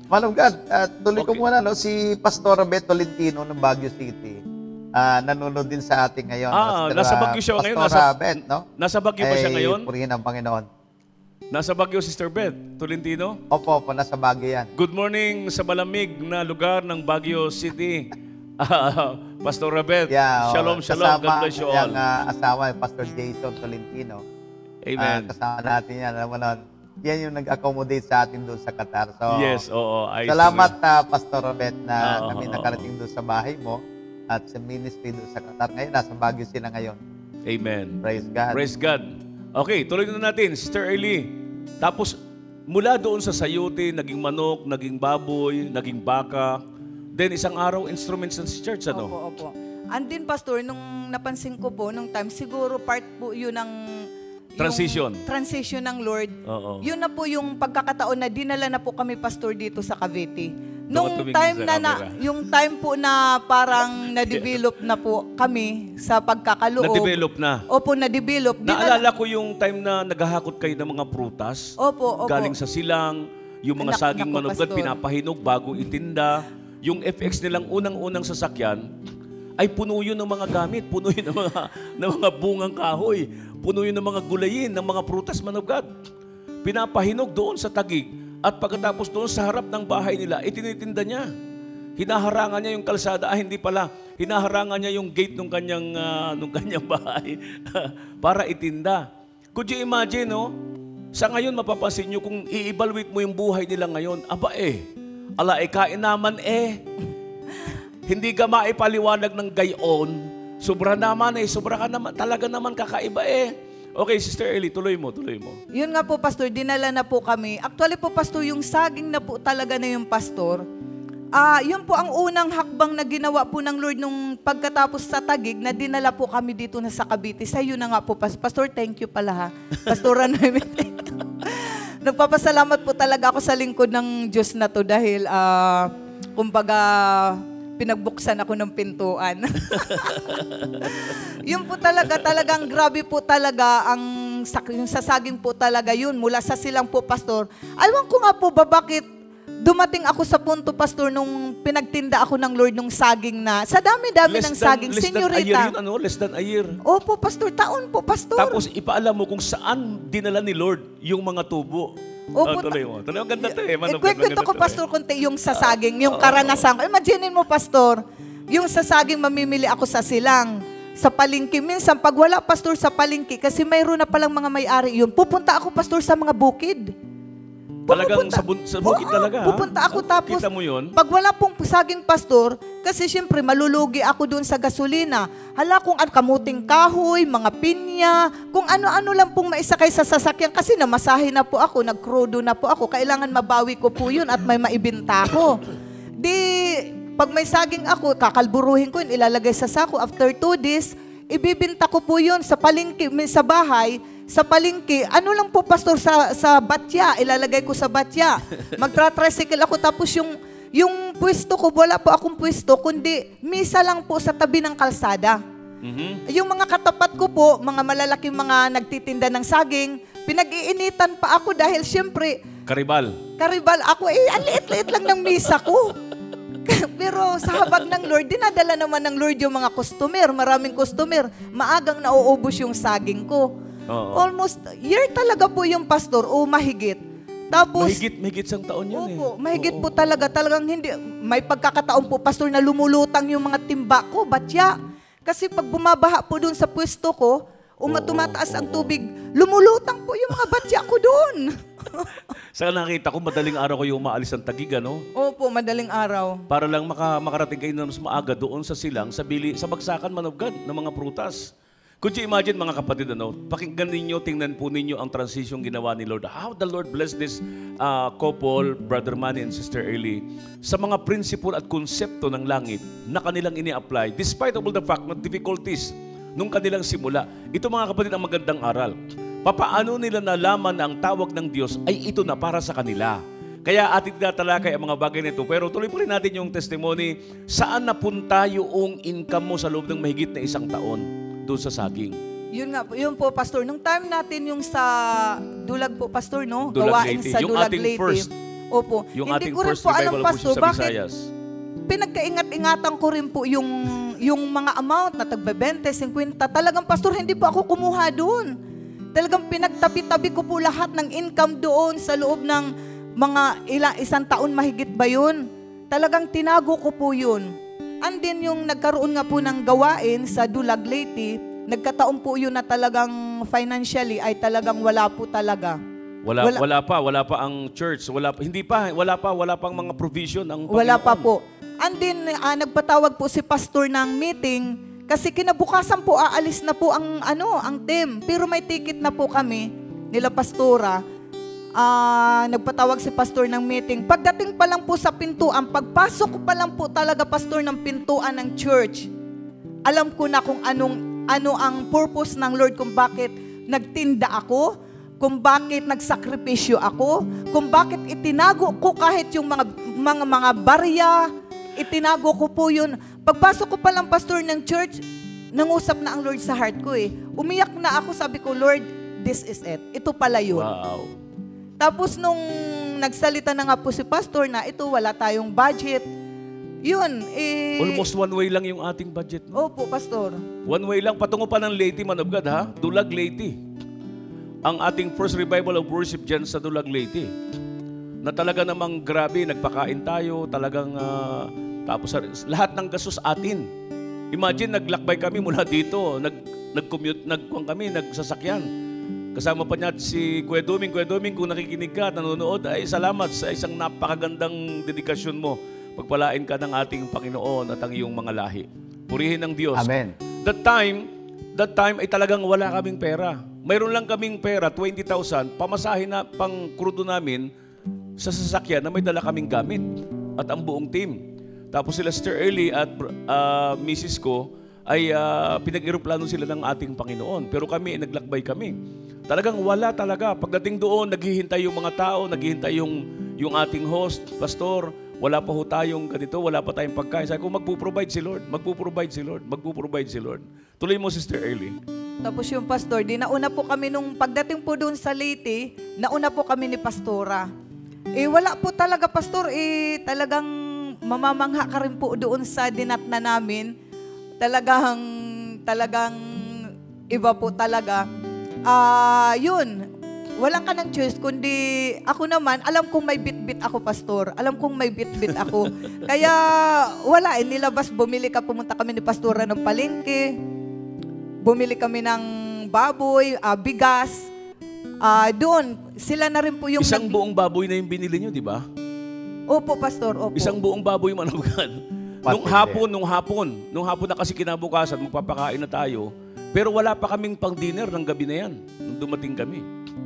Man of God, uh, tuloy ko Okay. muna, no? Si Pastor Beth Tolentino ng Baguio City. Uh, nanonood din sa ating ngayon. Ah, no? nasa uh, Baguio siya ngayon? Pastora Nasa- Beth, no? Nasa Baguio ba siya Ay, ngayon? purihin ang Panginoon. Nasa Baguio, Sister Beth Tolentino. Opo, opo, nasa Baguio yan. Good morning sa malamig na lugar ng Baguio City. Ah, Pastor Beth. Yeah, oh, Shalom, shalom. God kasama bless you ang all. uh, asawa, Pastor Jason Tolentino. Amen. Ah, kasama natin yan. Alam mo nun, yan yung nag-accommodate sa atin doon sa Qatar. So, Yes, oo. I salamat, uh, Pastor Robert, na Oo, kami oo, nakarating doon sa bahay mo at sa ministry doon sa Qatar. Ngayon, nasa Baguio sila ngayon. Amen. Praise God. Praise God. Okay, tuloy na natin. Sister Eli. Tapos, mula doon sa sayote, naging manok, naging baboy, naging baka. Then, isang araw, instruments ng church, ano? Opo, opo. Andin, Pastor, nung napansin ko po, nung time, siguro part po yun ng... yung Transition. transition ng Lord. Oo. Yun na po yung pagkakataon na dinala na po kami, Pastor, dito sa Cavite. Doon Nung tumingin time sa na, na, camera. yung time po na parang na-develop na po kami sa pagkakaloob. Na-develop na. Opo, na-develop. Dinala- Naalala ko yung time na naghahakot kayo ng mga prutas. Opo, opo. Galing sa silang, yung mga Anak- saging naku, manugad, Pastor. pinapahinog bago itinda. Yung F X nilang unang-unang sasakyan, ay puno yun ng mga gamit, puno yun ng mga, ng mga bungang kahoy, puno yun ng mga gulayin, ng mga prutas, man of God. Pinapahinog doon sa tagig, at pagkatapos doon sa harap ng bahay nila, itinitinda niya. Hinaharangan niya yung kalsada, ah hindi pala, hinaharangan niya yung gate ng kanyang, ah, nung kanyang bahay para itinda. Could you imagine, no? Sa ngayon, mapapansin nyo, kung i-evaluate mo yung buhay nila ngayon, aba eh, ala eh, kain naman eh. Hindi ka maipaliwanag ng gayon. Sobra naman eh, sobra ka naman, talaga naman kakaiba eh. Okay, Sister Eli, tuloy mo, tuloy mo. Yun nga po, Pastor, dinala na po kami. Actually po, Pastor, yung saging na po talaga na yung Pastor, ah, yun po ang unang hakbang na ginawa po ng Lord nung pagkatapos sa tagig na dinala po kami dito na sa Cavite. Sa yun na nga po, Pas- Pastor, thank you pala ha. Pastor Noemi, thank you. Nagpapasalamat po talaga ako sa lingkod ng Diyos na to dahil, ah, kumbaga, pinagbuksan ako ng pintuan. Yun po talaga, talagang grabe po talaga ang yung sasaging po talaga yun mula sa silang po, Pastor. Aywan ko nga po ba bakit dumating ako sa punto, Pastor, nung pinagtinda ako ng Lord nung saging na sa dami-dami ng saging, less than a year senyorita. yun, ano? Less than a year. Opo, Pastor, taon po, Pastor. Tapos ipaalam mo kung saan dinala ni Lord yung mga tubo. Opo, Ah, tuloy mo. Tuloy, ang ganda to eh. Man of God, Ikwento maganda ko, to, Pastor, eh. kunti yung sasaging, yung karanasan ko. Imagine mo, Pastor, yung sasaging mamimili ako sa silang, sa palengke. Minsan, pag wala, Pastor, sa palengke, kasi mayroon na palang mga may-ari yun, pupunta ako, Pastor, sa mga bukid. Talagang Pupunta- sa, bun- sa bukid Oo, talaga. ha? pupunta ako, Oh, tapos, Kita mo yun? pag wala pong saging, Pastor, kasi syempre, malulugi ako doon sa gasolina. Hala kung ano, kamuting kahoy, mga pinya, kung ano-ano lang pong maisakay sa sasakyan, kasi namasahe na po ako, nagkrudo na po ako, kailangan mabawi ko po yun at may maibinta ko. Di, pag may saging ako, kakalburuhin ko yun, ilalagay sa sako. After two days, ibibinta ko po yun sa palengke, sa bahay, sa palengke. Ano lang po, Pastor, sa, sa batya, ilalagay ko sa batya. Magtra-tricycle ako, tapos yung, yung pwesto ko, wala po akong pwesto, kundi misa lang po sa tabi ng kalsada. Mhm. Yung mga katapat ko po, mga malalaking mga nagtitinda ng saging, pinag-iinitan pa ako dahil syempre, Karibal. karibal ako, eh, ang liit-liit lang ng misa ko. Pero sa habag ng Lord, dinadala naman ng Lord yung mga customer, maraming customer, maagang nauubos yung saging ko. Oo. Almost, year talaga po yung pastor, o mahigit. Tapos, Mahigit, mahigit sang taon yun eh. opo, mahigit Oo. po talaga, talagang hindi, may pagkakataon po, pastor, na lumulutang yung mga timba ko, batya. Kasi pag bumabaha po doon sa pwesto ko, umatumataas ang tubig, lumulutang po yung mga batya ko doon. Saka nakita ko, madaling araw kayo umaalis ng tagig, ano? Opo, madaling araw. Para lang maka, makarating kayo na mas maaga doon sa silang, sa, bili, sa bagsakan, man of God, ng mga prutas. Could you imagine, mga kapatid, ano? Pakinggan ninyo, tingnan po ninyo ang transition ginawa ni Lord. How the Lord blessed this uh, couple, Brother Manny and Sister Eli, sa mga principle at konsepto ng langit na kanilang ini-apply, despite of all the fact ng difficulties nung kanilang simula. Ito, mga kapatid, ang magandang aral. Papaano nila nalaman na ang tawag ng Diyos ay ito na para sa kanila. Kaya ating tinatalakay ang mga bagay nito. Pero tuloy po rin natin yung testimony, saan napunta yung income mo sa loob ng mahigit na isang taon doon sa saging. Yun nga po, yun po, pastor. Nung time natin yung sa Dulag po, pastor, no? Dulag Gawain Leyte. sa Yung Dulag ating Leyte. first Opo. Yung Hindi ating ko rin first po alam, revival of Pastor, worship sa bakit Visayas. pinagkaingat-ingatan ko rin po yung, yung mga amount na tagba twenty, fifty. Talagang, Pastor, hindi po ako kumuha doon. Talagang pinagtabi-tabi ko po lahat ng income doon sa loob ng mga ilang, isang taon mahigit ba yun. Talagang tinago ko po yun. And then yung nagkaroon nga po ng gawain sa Dulag Leyte, nagkataon po yun na talagang financially ay talagang wala po talaga. Wala, Wala. wala pa, wala pa ang church, wala pa, hindi pa, wala pa, wala pang mga provision ang Panginoon. Wala pa po. And then, ah, nagpatawag po si pastor ng meeting kasi kinabukasan po aalis na po ang ano, ang team. Pero may ticket na po kami nila pastora. Ah, nagpatawag si pastor ng meeting. Pagdating pa lang po sa pintuan, pagpasok ko pa lang po talaga pastor ng pintuan ng church. Alam ko na kung anong ano ang purpose ng Lord, kung bakit nagtinda ako, kung bakit nagsakripisyo ako, kung bakit itinago ko kahit yung mga mga mga barya, itinago ko po yun. Pagpasok ko pa lang pastor ng church, nangusap na ang Lord sa heart ko eh. Umiyak na ako, sabi ko, Lord, this is it. Ito pala yun. Wow. Tapos nung nagsalita na nga po si pastor na ito, wala tayong budget, yun, eh... Almost one way lang yung ating budget. No? Opo, pastor. One way lang, patungo pa ng Leyte, man of God, ha? Dulag Leyte. Ang ating first revival of worship dyan sa Dulag Leyte. Na talaga namang grabe, nagpakain tayo, talagang uh, tapos lahat ng gastos atin. Imagine, naglakbay kami mula dito, nag, nag-commute, nagkuhan kami, nagsasakyan. Kasama pa niya si Kuya Doming. Kuya Doming, kung nakikinig ka, nanonood, ay salamat sa isang napakagandang dedikasyon mo. Pagpalain ka ng ating Panginoon at ang iyong mga lahi. Purihin ng Diyos. Amen. That time, that time ay talagang wala kaming pera. Mayroon lang kaming pera, twenty thousand, pamasahin na pang krudo namin sa sasakyan na may dala kaming gamit at ang buong team. Tapos sila Sister Early at uh, Missus ko ay uh, pinag-eroplano sila ng ating Panginoon. Pero kami, naglakbay kami. Talagang wala talaga. Pagdating doon, naghihintay yung mga tao, naghihintay yung, yung ating host, pastor, wala pa ho tayong ganito, wala pa tayong pagkain. Sabi ko, magpo-provide si Lord, magpo-provide si Lord, magpo-provide si Lord. Tuloy mo, Sister Early. Tapos yung pastor, di nauna po kami nung pagdating po doon sa Leyte, nauna po kami ni pastora. Eh wala po talaga pastor, eh talagang mamamangha ka rin po doon sa dinat na namin. Talagang, talagang iba po talaga. Ah, uh, yun, wala ka ng choice, kundi ako naman, alam kong may bit-bit ako, pastor. Alam kong may bit-bit ako. Kaya wala, eh, nilabas, bumili ka, pumunta kami ni pastora ng palengke. Bumili kami ng baboy, uh, bigas. Uh, doon, sila na rin po yung... Isang nag- buong baboy na yung binili nyo, di ba? Opo, pastor, opo. Isang buong baboy, manugan. Nung hapon, nung hapon, nung hapon na kasi kinabukasan, magpapakain na tayo, pero wala pa kaming pang-dinner ng gabi na yan, nung dumating kami.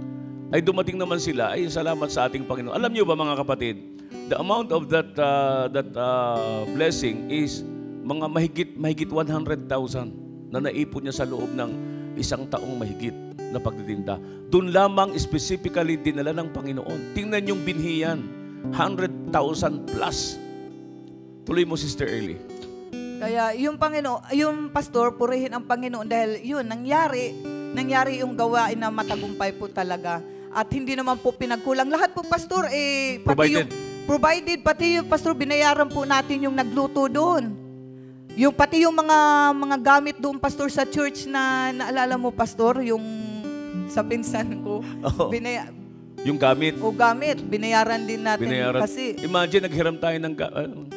Ay dumating naman sila, ay salamat sa ating Panginoon. Alam niyo ba mga kapatid, the amount of that uh, that uh, blessing is mga mahigit, mahigit one hundred thousand na naipon niya sa loob ng isang taong mahigit na pagtitinda. Doon lamang specifically dinala ng Panginoon. Tingnan yung binhiyan, one hundred thousand plus. Tuloy mo, Sister Early. Kaya yung Panginoon, yung pastor, purihin ang Panginoon dahil yun, nangyari, nangyari yung gawain na matagumpay po talaga. At hindi naman po pinagkulang. Lahat po, pastor, eh, pati Provided. yung, provided, pati yung, pastor, binayaran po natin yung nagluto doon. Yung pati yung mga mga gamit doon, pastor, sa church na naalala mo, pastor, yung sa pinsan ko. Oh. Binaya, Yung gamit. o gamit, binayaran din natin. Binayaran. Kasi, Imagine, naghiram tayo ng... Ga-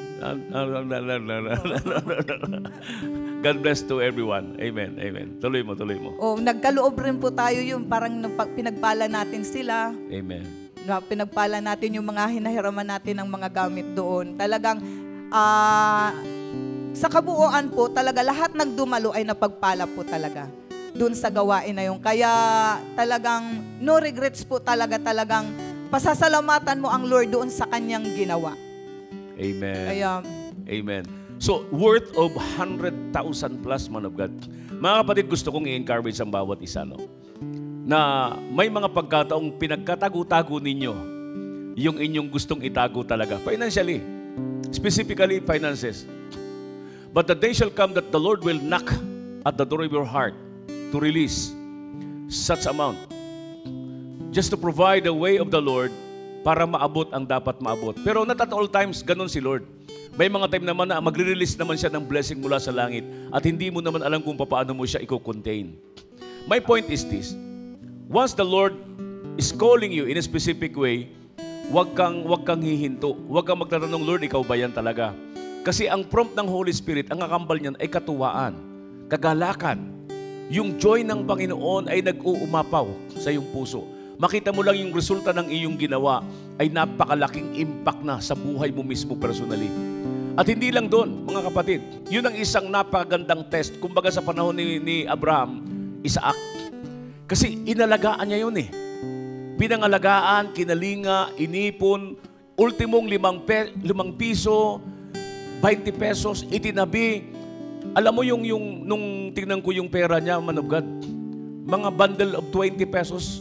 God bless to everyone. Amen. Amen. Tuloy mo, tuloy mo. oh, nagkaloob rin po tayo yung parang napag- pinagpala natin sila. Amen. Na pinagpala natin yung mga hinahiraman natin ng mga gamit doon. Talagang, ah, sa kabuuan po, talaga lahat nagdumalo ay napagpala po talaga doon sa gawain na yun. Kaya talagang no regrets po talaga, talagang pasasalamatan mo ang Lord doon sa kanyang ginawa. Amen. Kaya, Amen. So, worth of one hundred thousand plus, man of God. Mga kapatid, gusto kong i-encourage ang bawat isa, no? Na may mga pagkataong pinagkatago-tago ninyo yung inyong gustong itago talaga. Financially. Specifically, finances. But the day shall come that the Lord will knock at the door of your heart to release such amount. Just to provide the way of the Lord para maabot ang dapat maabot. Pero not at all times, ganun si Lord. May mga time naman na magre-release naman siya ng blessing mula sa langit at hindi mo naman alam kung paano mo siya i-contain. My point is this, once the Lord is calling you in a specific way, wag kang, wag kang hihinto. Wag kang magtatanong, Lord, ikaw ba yan talaga? Kasi ang prompt ng Holy Spirit, ang kakambal niyan ay katuwaan, kagalakan. Yung joy ng Panginoon ay nag-uumapaw sa iyong puso. Makita mo lang yung resulta ng iyong ginawa ay napakalaking impact na sa buhay mo mismo personally. At hindi lang doon, mga kapatid, yun ang isang napakagandang test. Kumbaga sa panahon ni, ni Abraham, Isaac. Kasi inalagaan niya yun eh. Pinangalagaan, kinalinga, inipon, ultimong limang, pe, limang piso, twenty pesos, itinabi. Alam mo yung, yung, nung tingnan ko yung pera niya, man of God, mga bundle of twenty pesos.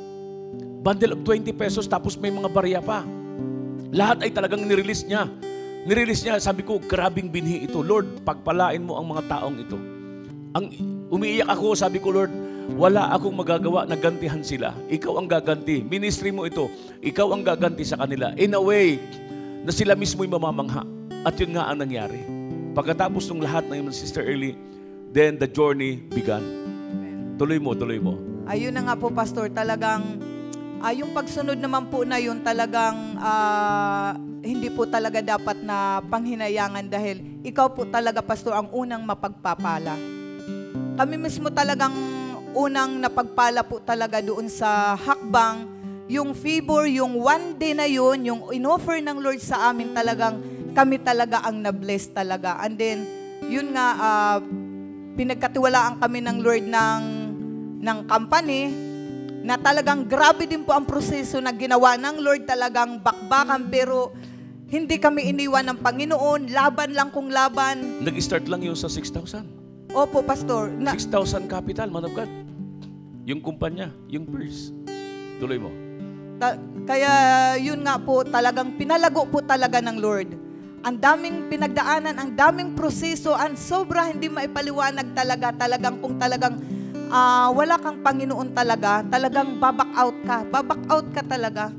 Bundle of twenty pesos, tapos may mga barya pa. Lahat ay talagang nirelease niya. Nirelease niya, sabi ko, grabing binhi ito. Lord, pagpalain mo ang mga taong ito. Ang umiiyak ako, sabi ko, Lord, wala akong magagawa na gantihan sila. Ikaw ang gaganti. Ministry mo ito. Ikaw ang gaganti sa kanila. In a way, na sila mismo'y mamamangha. At yun nga ang nangyari. Pagkatapos ng lahat ng Sister Early, then the journey began. Tuloy mo, tuloy mo. Ayun na nga po, Pastor, talagang uh, yung pagsunod naman po na yun talagang uh, hindi po talaga dapat na panghinayangan dahil ikaw po talaga, Pastor, ang unang mapagpapala. Kami mismo talagang unang napagpala po talaga doon sa hakbang, yung favor, yung one day na yun, yung in-offer ng Lord sa amin talagang kami talaga ang na-bless talaga. And then, yun nga, uh, pinagkatiwalaan kami ng Lord ng, ng company na talagang grabe din po ang proseso na ginawa ng Lord, talagang bakbakan, pero hindi kami iniwan ng Panginoon, laban lang kung laban. Nag-start lang yun sa six thousand. Opo, Pastor. Na, six thousand capital, man of God. Yung kumpanya, yung purse. Tuloy mo. Ta- kaya yun nga po, talagang pinalago po talaga ng Lord. Ang daming pinagdaanan, ang daming proseso, ang sobra hindi maipaliwanag talaga. Talagang kung talagang uh, wala kang Panginoon talaga, talagang babak out ka. Babak out ka talaga.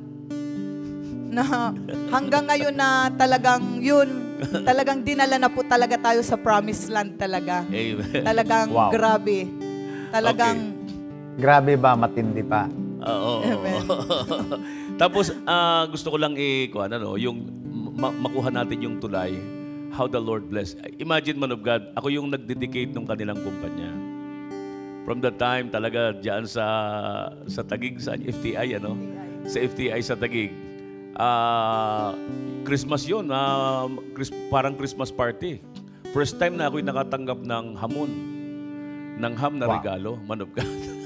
Na hanggang ngayon na talagang yun, talagang dinala na po talaga tayo sa promised land talaga. Amen. Talagang Wow. grabe. Talagang Grabe ba, matindi pa? Oo. Amen. Tapos, ah, gusto ko lang i-kuha, ano, yung ma- makuha natin yung tulay, how the Lord bless. Imagine, man of God, ako yung nag-dedicate ng kanilang kumpanya. From that time, talaga, diyan sa, sa Taguig, sa F T I, ano? Sa F T I sa Taguig. Ah, Christmas yun, ah, Chris- parang Christmas party. First time na ako'y nakatanggap ng hamon, ng ham na Wow. regalo, man of God.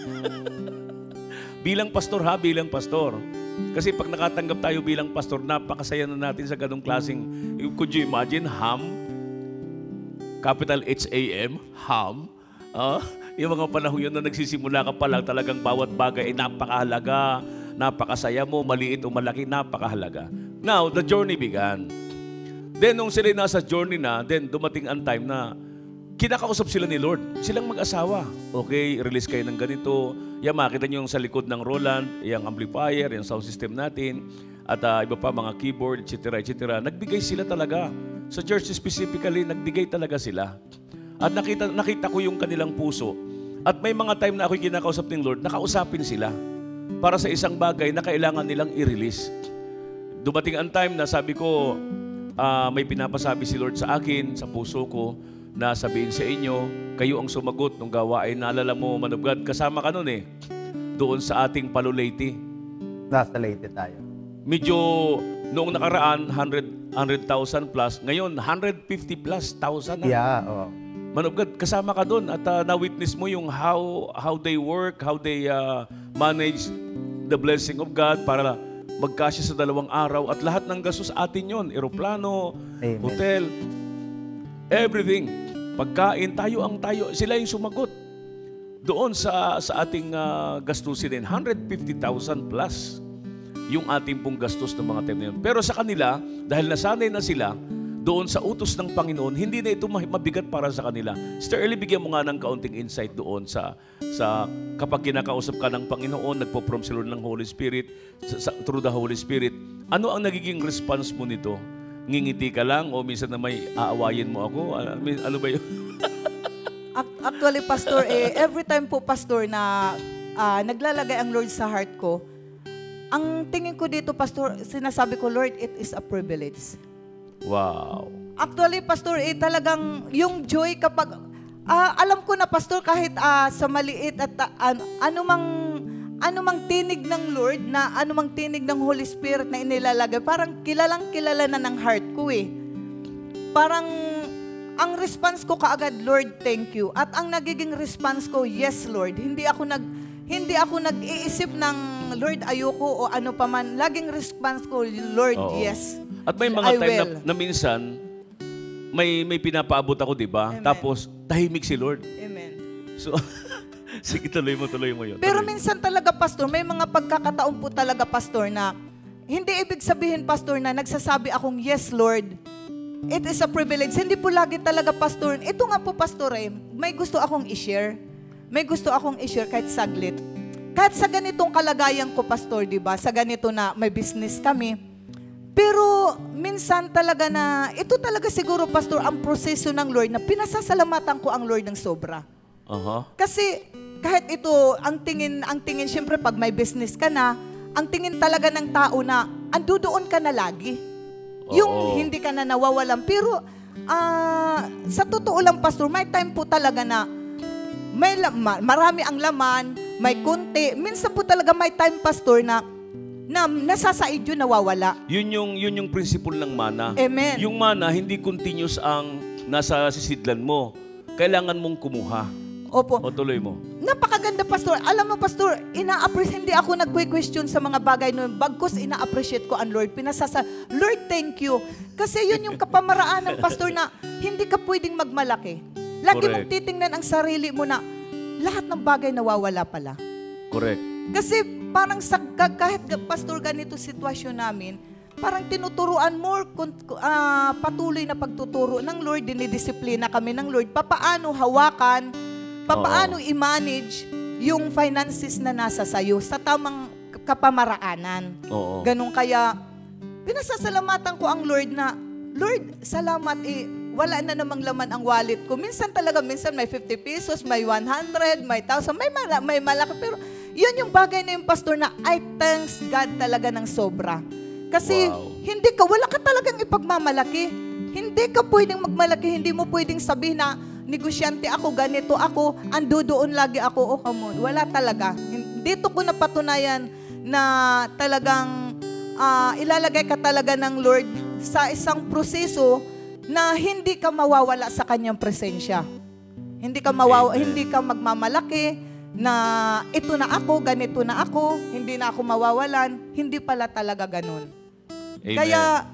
Bilang pastor ha, bilang pastor. Kasi pag nakatanggap tayo bilang pastor, napakasaya na natin sa ganong klaseng, could you imagine, ham? Capital H A M, ham. Uh, yung mga panahon yun na nagsisimula ka pa lang, talagang bawat bagay ay napakahalaga, napakasaya mo, maliit o malaki, napakahalaga. Now, the journey began. Then, nung sila nasa journey na, then dumating ang time na kinakausap sila ni Lord. Silang mag-asawa. Okay, release kayo ng ganito. Yan, makita nyo yung sa likod ng Roland, yung amplifier, yung sound system natin, at uh, iba pa, mga keyboard, et cetera, et cetera. Nagbigay sila talaga. Sa church specifically, nagbigay talaga sila. At nakita, nakita ko yung kanilang puso. At may mga time na ako'y kinakausap ng Lord, nakausapin sila para sa isang bagay na kailangan nilang i-release. Dumating ang time na sabi ko, uh, may pinapasabi si Lord sa akin, sa puso ko, na sabihin sa inyo, kayo ang sumagot ng gawain. Naalala mo, man of God, kasama ka nun eh, doon sa ating Palulati. Nasa Leyte tayo. Medyo, noong nakaraan, one hundred thousand plus, ngayon, one hundred fifty plus thousand na. Yeah, oo. Man of God, kasama ka doon at uh, na-witness mo yung how, how they work, how they uh, manage the blessing of God para magkasya sa dalawang araw at lahat ng gastos atin yon, eroplano, Amen. hotel, everything. Pagkain, tayo ang tayo. Sila yung sumagot. Doon sa sa ating uh, gastusin din, one hundred fifty thousand plus yung ating pong gastos ng mga time na yun. Pero sa kanila, dahil nasanay na sila, doon sa utos ng Panginoon, hindi na ito mabigat para sa kanila. Sister Early, bigyan mo nga ng kaunting insight doon sa sa kapag kinakausap ka ng Panginoon, nagpo-from sila ng Holy Spirit, sa, sa, through the Holy Spirit, ano ang nagiging response mo nito? Ngingiti ka lang o minsan na may aawayin mo ako? Ano, ano ba yun? Actually, Pastor, eh, every time po, Pastor, na uh, naglalagay ang Lord sa heart ko, ang tingin ko dito, Pastor, sinasabi ko, Lord, it is a privilege. Wow. Actually, Pastor, eh, talagang yung joy kapag, uh, alam ko na, Pastor, kahit uh, sa maliit at uh, ano, anumang, anumang tinig ng Lord, na anumang tinig ng Holy Spirit na inilalagay, parang kilalang kilala na ng heart ko eh. Parang, ang response ko kaagad, Lord, thank you. At ang nagiging response ko, yes, Lord. Hindi ako nag, hindi ako nag-iisip ng, Lord, ayoko o ano pa man. Laging response ko, Lord, Oo. yes. At may mga I time na, will. na minsan, may may pinapaabot ako, di ba? Amen. Tapos, tahimik si Lord. Amen. So, sige, tuloy mo, tuloy mo yun. Pero Tuloy. minsan talaga, Pastor, may mga pagkakataon po talaga, Pastor, na hindi ibig sabihin, Pastor, na nagsasabi akong, yes, Lord, it is a privilege. Hindi po lagi talaga, Pastor. Ito nga po, Pastor, eh, may gusto akong i-share. May gusto akong i-share kahit saglit. Kahit sa ganitong kalagayan ko, Pastor, di ba? Sa ganito na may business kami. Pero minsan talaga na, ito talaga siguro, Pastor, ang proseso ng Lord na pinasasalamatan ko ang Lord ng sobra. Uh-huh. Kasi kahit ito, ang tingin, ang tingin, syempre pag may business ka na, ang tingin talaga ng tao na, andudoon ka na lagi. Oo. Yung hindi ka na nawawalan. Pero, ah, sa totoo lang, Pastor, may time po talaga na, may lama, marami ang laman, may kunti. Minsan po talaga may time, Pastor, na, na nasasaid yun, nawawala. Yun yung, yun yung principle ng mana. Amen. Yung mana, hindi continuous ang nasa sisidlan mo. Kailangan mong kumuha. Opo. O tuloy mo. Napakaganda, Pastor. Alam mo, Pastor, ina-appreciate, hindi ako nagque-question sa mga bagay na yun. Bagkus, ina-appreciate ko ang Lord. Pinasasa, Lord, thank you. Kasi yun yung kapamaraan ng Pastor na hindi ka pwedeng magmalaki. Lagi Correct. mong titingnan ang sarili mo na lahat ng bagay nawawala pala. Correct. Kasi parang sa, kahit Pastor ganito sitwasyon namin, parang tinuturuan more uh, patuloy na pagtuturo ng Lord, dinidisiplina kami ng Lord, papaano hawakan, papaano Oo. i-manage yung finances na nasa sayo sa tamang kapamaraanan. Oo. Ganun kaya, pinasasalamatan ko ang Lord na, Lord, salamat eh, wala na namang laman ang wallet ko. Minsan talaga, minsan may fifty pesos, may one hundred, may one thousand, may, mala, may malaki. Pero yun yung bagay na yung Pastor na I thanks God talaga ng sobra. Kasi Wow. hindi ka, wala ka talagang ipagmamalaki. Hindi ka pwedeng magmalaki, hindi mo pwedeng sabihin na negosyante ako, ganito ako, ando doon lagi ako, o come on. Wala talaga. Dito ko napatunayan na talagang uh, ilalagay ka talaga ng Lord sa isang proseso na hindi ka mawawala sa kanyang presensya. Hindi ka mawawa, Amen. hindi ka magmamalaki na ito na ako, ganito na ako, hindi na ako mawawalan. Hindi pala talaga ganun. Amen. Kaya,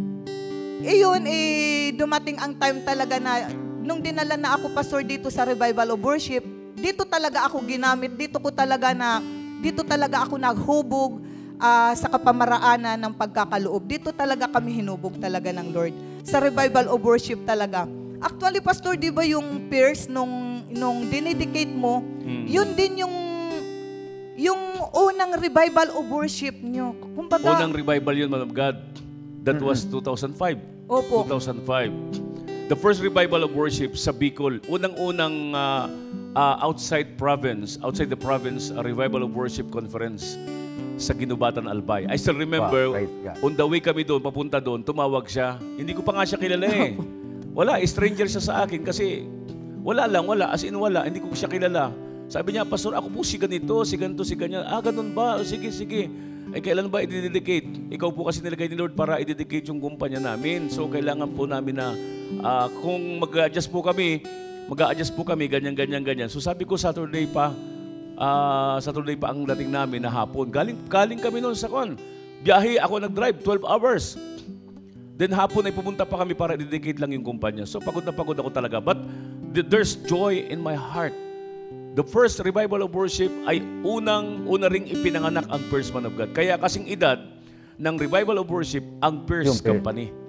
iyon, eh, dumating ang time talaga na, nung dinala na ako, Pastor, dito sa Revival of Worship, dito talaga ako ginamit, dito ko talaga na, dito talaga ako naghubog uh, sa kapamaraanan ng pagkakaloob. Dito talaga kami hinubog talaga ng Lord. Sa Revival of Worship talaga. Actually, Pastor, di ba yung peers nung, nung dinedicate mo, Hmm. yun din yung, yung unang Revival of Worship nyo. Kumbaga, Unang revival yun, man of God. That was two thousand five. Opo. two thousand five. The first revival of worship sa Bicol, unang-unang uh, uh, outside province, outside the province, a revival of worship conference sa Ginubatan, Albay. I still remember, Wow, praise God. on the way kami doon, papunta doon, tumawag siya. Hindi ko pa nga siya kilala eh. Wala, stranger siya sa akin kasi wala lang, wala. As in wala, hindi ko siya kilala. Sabi niya, Pastor, ako po si ganito, si ganito, si ganyan. Ah, ganun ba? O, sige, sige. Eh, kailan ba i-dedicate? Ikaw po kasi nilagay ni Lord para i-dedicate yung kumpanya namin. So, kailangan po namin na uh, kung mag-adjust po kami, mag-adjust po kami, ganyan, ganyan, ganyan. So, sabi ko, Saturday pa, uh, Saturday pa ang dating namin na hapon. Galing, galing kami noon sa kon. Biyahe, ako nag-drive, twelve hours. Then hapon ay pumunta pa kami para i-dedicate lang yung kumpanya. So, pagod na pagod ako talaga. But there's joy in my heart. The first revival of worship ay unang, una ring ipinanganak ang First Man of God. Kaya kasing edad ng revival of worship, ang First Yung First. Company.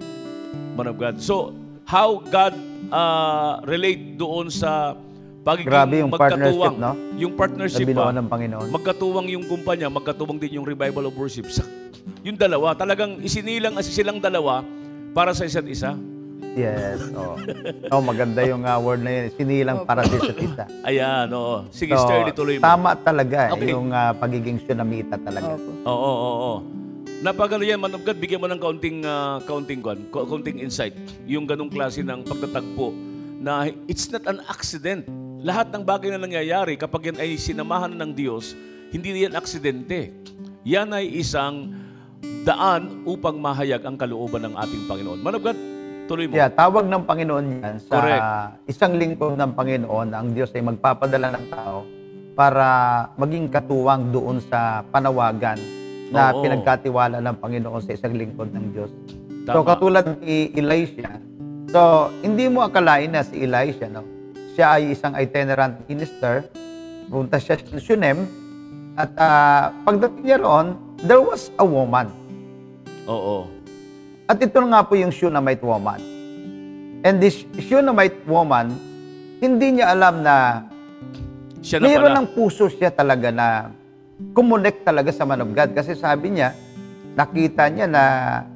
Man of God. So, how God uh, relate doon sa pagiging Grabe yung magkatuwang. partnership, no? Yung partnership Na binuo pa, ng Panginoon. magkatuwang yung kumpanya, magkatuwang din yung revival of worship. Sa- Yung dalawa, talagang isinilang as silang dalawa para sa isa't isa. Yes. Oh. Oh, maganda yung uh, word na yun. Sinilang para sa isa't isa. Ayan, oo. Sige, So, Sterling, tuloy mo. tama talaga eh, Okay. yung uh, pagiging syunamita talaga. Opo. Oo, oo, oo. Napagano yan, man of God, bigyan mo ng kaunting, uh, kaunting, kwan, ka- kaunting insight. Yung ganong klase ng pagtatagpo na it's not an accident. Lahat ng bagay na nangyayari kapag yan ay sinamahan ng Diyos, hindi yan aksidente. Yan ay isang daan upang mahayag ang kalooban ng ating Panginoon. Man of God, tuloy mo. Yeah, tawag ng Panginoon yan sa Correct. isang lingkod ng Panginoon, ang Diyos ay magpapadala ng tao para maging katuwang doon sa panawagan na Oo. pinagkatiwala ng Panginoon sa isang lingkod ng Diyos. So Tama. katulad ni Elisha, so hindi mo akalain na si Elisha, no? Siya ay isang itinerant minister, punta siya sa Shunem, at ah, pagdating niya roon, there was a woman. Oo. At ito nga po yung Shunammite woman. And this Shunammite woman, hindi niya alam na Siya na mayroon pala. ng puso siya talaga na kumonek talaga sa man of God. Kasi sabi niya, nakita niya na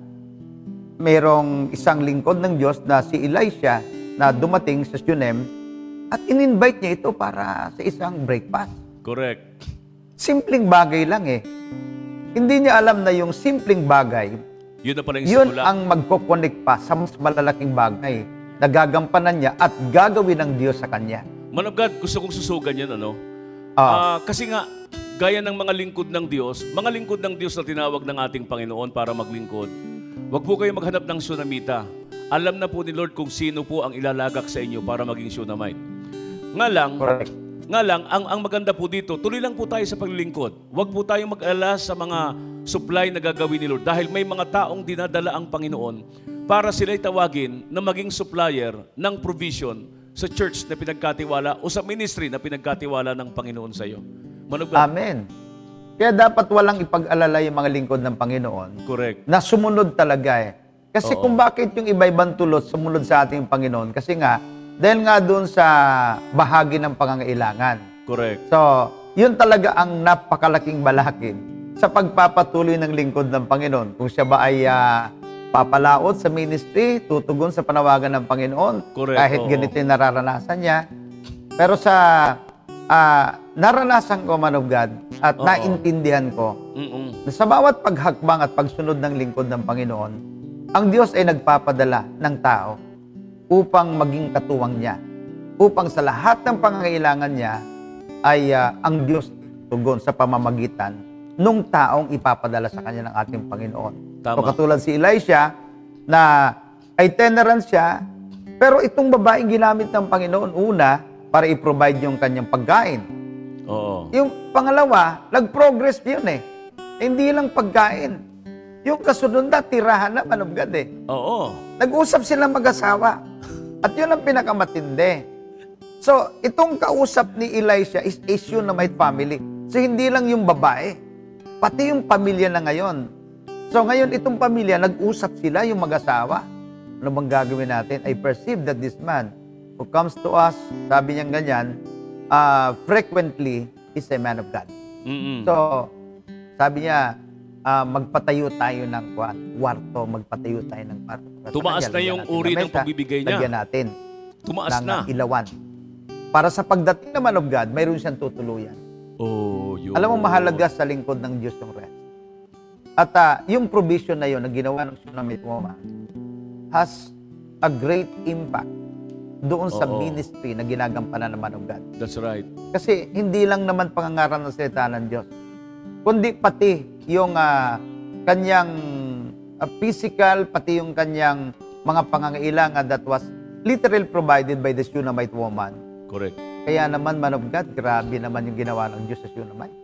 mayroong isang lingkod ng Diyos na si Elisha na dumating sa Shunem at in-invite niya ito para sa isang breakfast. Correct. Simpleng bagay lang eh. Hindi niya alam na yung simpleng bagay, Yun na pala yung yun simula. ang magkoconnect pa sa mas malalaking bagay na gagampanan niya at gagawin ng Diyos sa kanya. Man of God, gusto kong susugan yan, ano? Ah. Ah, kasi nga, gaya ng mga lingkod ng Diyos, mga lingkod ng Diyos na tinawag ng ating Panginoon para maglingkod, huwag po kayo maghanap ng Sunamita. Alam na po ni Lord kung sino po ang ilalagak sa inyo para maging Shunammite. Nga lang, Correct. nga lang, ang, ang maganda po dito, tuloy lang po tayo sa paglilingkod. Huwag po tayong mag-alala sa mga supply na gagawin ni Lord dahil may mga taong dinadala ang Panginoon para sila'y tawagin na maging supplier ng provision sa church na pinagkatiwala o sa ministry na pinagkatiwala ng Panginoon sa iyo. Man of God. Amen. Kaya dapat walang ipag-alala yung mga lingkod ng Panginoon Correct. na sumunod talaga eh. Kasi Oo. kung bakit yung iba-ibang tulot sumunod sa ating Panginoon, kasi nga, dahil nga doon sa bahagi ng pangangailangan. Correct. So, yun talaga ang napakalaking balakid sa pagpapatuloy ng lingkod ng Panginoon. Kung siya ba ay ah, papalaot sa ministry, tutugon sa panawagan ng Panginoon, Correct, kahit oo. ganito yung nararanasan niya. Pero sa ah, naranasan ko, man of God, at Oo. naintindihan ko, Mm-mm. na sa bawat paghakbang at pagsunod ng lingkod ng Panginoon, ang Diyos ay nagpapadala ng tao upang maging katuwang niya. Upang sa lahat ng pangangailangan niya ay ah, ang Diyos tugon sa pamamagitan nung taong ipapadala sa kanya ng ating Panginoon. Tama. So katulad si Elisha na itinerant siya, pero itong babaeng ginamit ng Panginoon una para i-provide yung kanyang pagkain. Oo. Yung pangalawa, nag-progress yun eh. Hindi lang pagkain. Yung kasunod na, tirahan na, man of God eh. Oo. Nag-usap silang mag-asawa. At yun ang pinakamatindi. So, itong kausap ni Elisha is a Shunammite family. So, hindi lang yung babae. Pati yung pamilya na ngayon. So, ngayon, itong pamilya, nag-usap sila, yung mag-asawa. Ano bang gagawin natin? I perceive that this man who comes to us, sabi niyang ganyan, uh, frequently is a man of God. Mm-mm. So, sabi niya, ah, magpatayo tayo ng kwan, kwarto, magpatayo tayo ng kwarto. Tumaas na yung uri ng pagbibigay niya. Lagyan natin Tumaas ng na. ah, ilawan. Para sa pagdating naman of God, mayroon siyang tutuluyan. Oh, yun. Alam mo, mahalaga sa lingkod ng Diyos yung rest. At ah, yung provision na yun, na ginawa ng Shunammite woman, has a great impact doon sa Oo. ministry na ginagampanan naman of God. That's right. Kasi hindi lang naman pangangaral ng salita ng Diyos, kundi pati yung ah, kanyang ah, physical, pati yung kanyang mga pangangailangan that was literally provided by the Shunammite woman. Correct. Kaya naman, man of God, grabe naman yung ginawa ng Diyos sa Shunammite.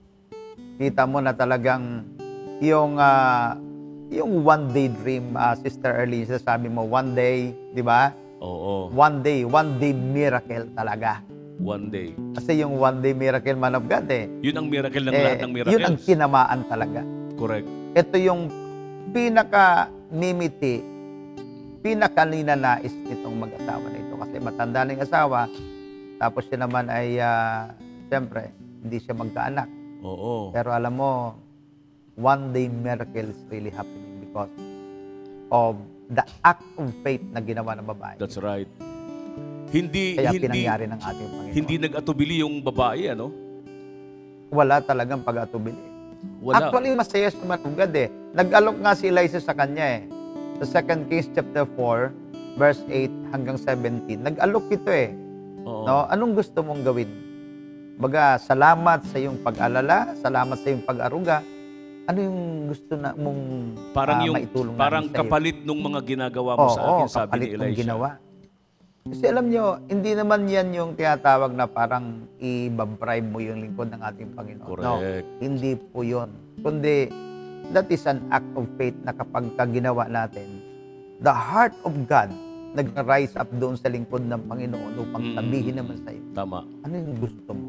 Kita mo na talagang yung ah, yung one day dream, ah, Sister Erlene, sabi mo, one day, di ba? Oo. One day, one day miracle talaga. One day. Kasi yung one day miracle, man of God, eh, Yun ang miracle ng eh, lahat ng miracles. yun ang tinamaan talaga. Correct. Ito yung pinaka-mimiti pinakaninanais nitong mag-asawa na ito. Kasi matanda na yung asawa, tapos siya naman ay, uh, siyempre, hindi siya magkaanak. Oo. Pero alam mo, one day miracle is really happening because of the act of faith na ginawa ng babae. That's right. Hindi Kaya hindi pinangyari ng ating Panginoon. hindi nag-atubili yung babae, ano? Wala talagang pag-atubili. Wala. Actually, masaya siya manugad eh. Nag-alok nga si Elijah sa kanya eh. Sa Second Kings chapter four, verse eight hanggang seventeen. Nag-alok ito eh. Oo. No? Anong gusto mong gawin? Baga, salamat sa iyong pag-alala, salamat sa iyong pag-aruga. Ano yung gusto na mong Parang ah, yung maitulong parang namin sa iyo? kapalit nung mga ginagawa mo Oo, sa akin, oo, sabi kapalit ni nung Elisha. ginawa. Kasi alam nyo, hindi naman yan yung tinatawag na parang i-bribe mo yung lingkod ng ating Panginoon. No, Correct. hindi po yun. Kundi, that is an act of faith na kapag ginawa natin, the heart of God nag-rise up doon sa lingkod ng Panginoon upang Mm. sabihin naman sa iyo, Tama. ano yung gusto mo?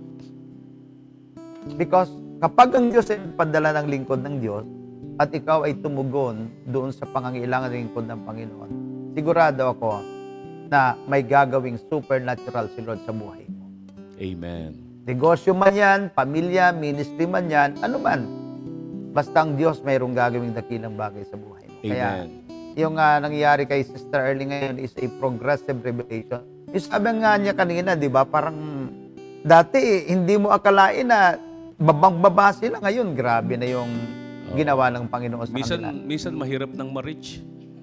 Because kapag ang Diyos ay padala ng lingkod ng Diyos at ikaw ay tumugon doon sa pangangailangan ng lingkod ng Panginoon, sigurado ako na may gagawing supernatural si Lord sa buhay mo. Amen. Negosyo man yan, pamilya, ministry man yan, ano man. Basta ang Diyos mayroong gagawing dakilang bagay sa buhay mo. Kaya Amen. yung uh, nangyayari kay Sister Early ngayon is a progressive revelation. Yung sabi nga niya kanina, di ba, parang dati hindi mo akalain na babang-baba sila. Ngayon, grabe na yung Oo. ginawa ng Panginoon sa Minsan, kanila. minsan mahirap ng ma-reach.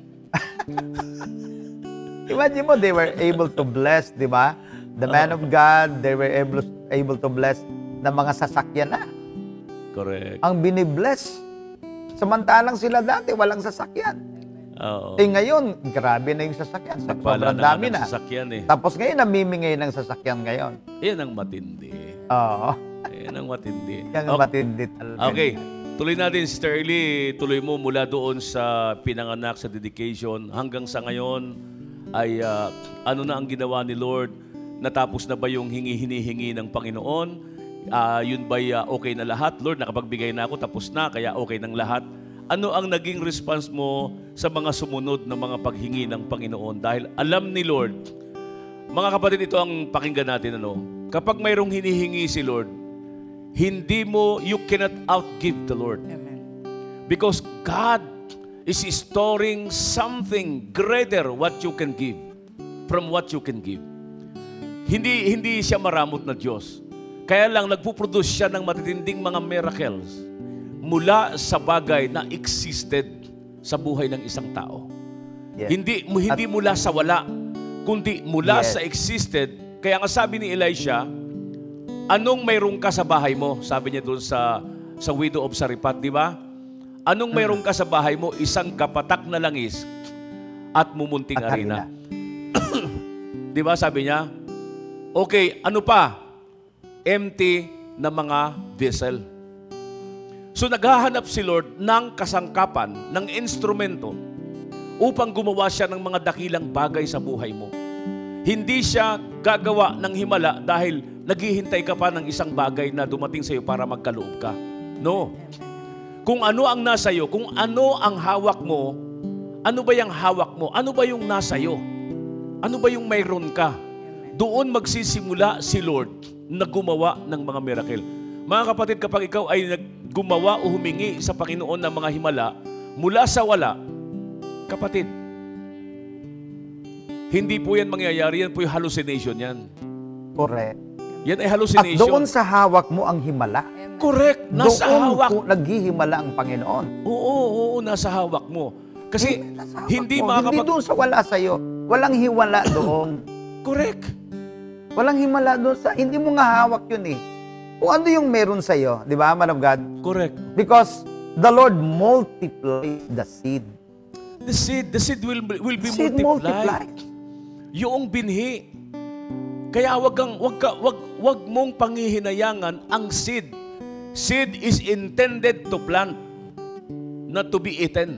Imagine mo, they were able to bless, di ba? The man of God, they were able, able to bless ng mga sasakyan na. Correct. Ang binibless. Samantalang sila dati, walang sasakyan. Oo. Eh ngayon, grabe na yung sasakyan. Sa- Nagpala Sobrang na dami ng na. sasakyan eh. Tapos ngayon, namimingay ng sasakyan ngayon. Yan ang matindi. Oo. Yan ang matindi. Yan ang Okay. matindi talaga. Okay. Tuloy natin, Sister Early. Tuloy mo mula doon sa pinanganak, sa dedication, hanggang sa ngayon ay ah, ano na ang ginawa ni Lord? Natapos na ba yung hingi-hinihingi ng Panginoon? Ah, yun ba'y ah, okay na lahat? Lord, nakapagbigay na ako, tapos na, kaya okay ng lahat. Ano ang naging response mo sa mga sumunod na mga paghingi ng Panginoon? Dahil alam ni Lord, mga kapatid, ito ang pakinggan natin, ano? Kapag mayroong hinihingi si Lord, hindi mo, you cannot outgive the Lord. Amen. Because God is storing something greater what you can give from what you can give. Hindi hindi siya maramot na Diyos. Kaya lang nagpo-produce siya ng matitinding mga miracles mula sa bagay na existed sa buhay ng isang tao. Yes. Hindi mu- hindi mula sa wala, kundi mula Yes. sa existed. Kaya nga sabi ni Elisha, anong mayroong ka sa bahay mo? Sabi niya doon sa sa widow of Sareptat, di ba? Anong mayroong ka sa bahay mo? Isang kapatak na langis at mumunting At arena. harina. Di ba sabi niya? Okay, ano pa? Empty na mga vessel. So naghahanap si Lord ng kasangkapan, ng instrumento upang gumawa siya ng mga dakilang bagay sa buhay mo. Hindi siya gagawa ng himala dahil naghihintay ka pa ng isang bagay na dumating sa iyo para magkaloob ka. No. Kung ano ang nasa iyo, kung ano ang hawak mo, ano ba yung hawak mo? Ano ba yung nasa iyo? Ano ba yung mayroon ka? Doon magsisimula si Lord na gumawa ng mga miracle. Mga kapatid, kapag ikaw ay gumawa o humingi sa Panginoon ng mga himala mula sa wala, kapatid, hindi po yan mangyayari. Yan po yung hallucination yan. Correct. Yan ay At hallucination. doon sa hawak mo ang himala. Correct. Nasa doon hawak. po naghihimala ang Panginoon. Oo, oo, nasa hawak mo. Kasi Nasa hawak hindi mo. mga Hindi kapag... doon sa wala sa'yo. Walang hiwala doon. Correct. Walang himala doon sa... Hindi mo nga hawak yun eh. Kung ano yung meron sa'yo, di ba, man of God? Correct. Because the Lord multiplies the seed. The seed, the seed will, will be Seed multiplied. multiplied. Yung binhi. Kaya wag kang wag ka wag wag mong pangihinayangan ang seed. Seed is intended to plant, not to be eaten.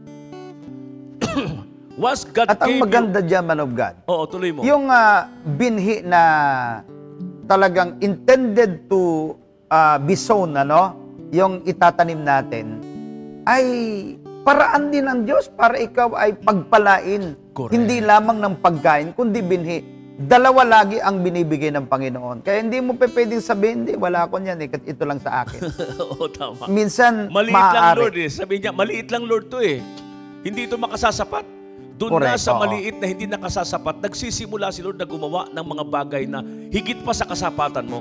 Was God At ang gave maganda dyan, man of God, you... Oo, tuloy mo. yung ah, binhi na talagang intended to ah, be sown, ano, yung itatanim natin, ay paraan din ng Diyos para ikaw ay pagpalain. Correct. Hindi lamang ng pagkain, kundi binhi. Dalawa lagi ang binibigay ng Panginoon. Kaya hindi mo pe pwedeng sabihin, hindi, wala ko niyan, eh, ito lang sa akin. Oo, tama. Minsan, Maliit lang, maaari. Lord eh. Sabi niya, maliit lang, Lord, to eh. Hindi ito makasasapat. Doon na Correct, sa oo. maliit na hindi nakasasapat, nagsisimula si Lord na gumawa ng mga bagay na higit pa sa kasapatan mo.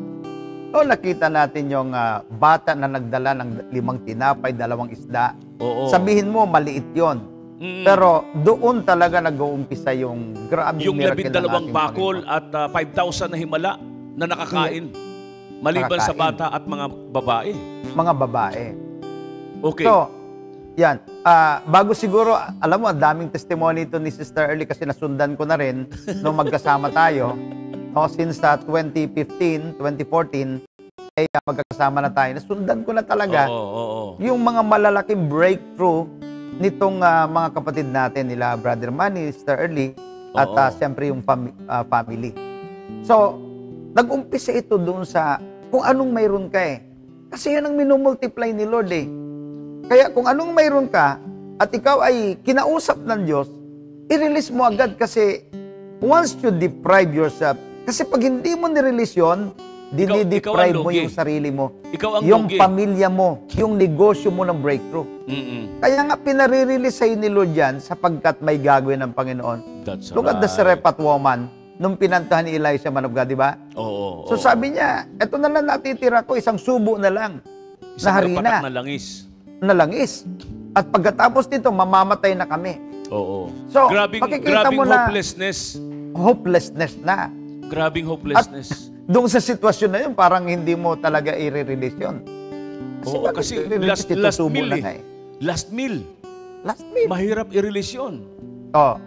O nakita natin yung ah, bata na nagdala ng limang tinapay, dalawang isda. Oo. Sabihin mo, maliit yon. Mm. Pero doon talaga nag-uumpisa yung grabe Yung miracle ng labindalawang ating bakol Panginoon. at uh, five thousand na himala na nakakain. Maliban sa Nakakain. bata at mga babae. Mga babae. Okay. So, yan. Ah, bago siguro, alam mo, ang daming testimony ito ni Sister Early kasi nasundan ko na rin nung magkasama tayo. No, since uh, twenty fifteen, twenty fourteen, ay uh, magkasama na tayo. Nasundan ko na talaga Oo, oo, oo. yung mga malalaking breakthrough nitong ah, mga kapatid natin, nila Brother Manny, Sister Early, at Oo. ah, siyempre yung fami- ah, family. So, nag-umpisa ito doon sa kung anong mayroon ka eh. Kasi yan ang minumultiply ni Lord eh. Kaya kung anong mayroon ka at ikaw ay kinausap ng Diyos, i-release mo agad kasi once you deprive yourself, kasi pag hindi mo ni-release yun, dinideprive ikaw ang mo lugi. yung sarili mo. Ikaw ang yung lugi. pamilya mo, yung negosyo mo ng breakthrough. Mm-mm. Kaya nga pinare-release sa'yo ni Lord yan sapagkat may gagawin ng Panginoon. That's Look at the right. Sarephat woman nung pinantahan ni Elisha, man of God, di ba? Oo, So oo. sabi niya, eto na lang natitira ko, isang subo na lang. Isang na harina. patak na langis. Na langis. At pagkatapos nito, mamamatay na kami. Oo. So, grabing, makikita grabing mo na- hopelessness. Hopelessness na. Grabing hopelessness. Doon sa sitwasyon na yun, parang hindi mo talaga i-release yun. Oo, bakit kasi i-release? last, Ito, last subo meal na eh. nga eh. Last meal. Last meal. Mahirap i-release yun. Oh.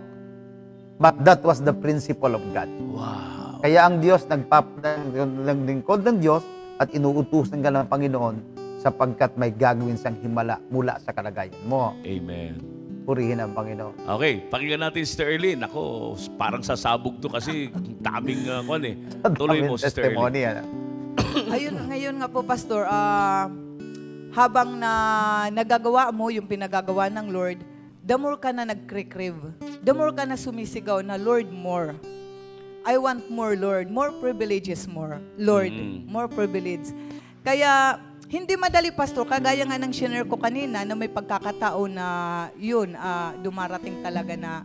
But that was the principle of God. Wow. Kaya ang Diyos, naglingkod ng Diyos at inuutusan ka ng Panginoon sapagkat may gagawin siyang himala mula sa kalagayan mo. Amen. Purihin ang Panginoon. Okay, pakinggan natin, Sister Erlyn. Ako, parang sasabog to kasi daming uh, kwan eh. Tuloy mo, Daming Sister Erlyn. testimony, ano? Ayun, ngayon nga po, Pastor, ah, habang na nagagawa mo yung pinagagawa ng Lord, the more ka na nag-crave, the more ka na sumisigaw na, Lord, more. I want more, Lord. More privileges, more. Lord, Mm. more privilege. Kaya, hindi madali, Pastor. Kagaya nga ng shinare ko kanina na may pagkakataon na yun, ah, dumarating talaga na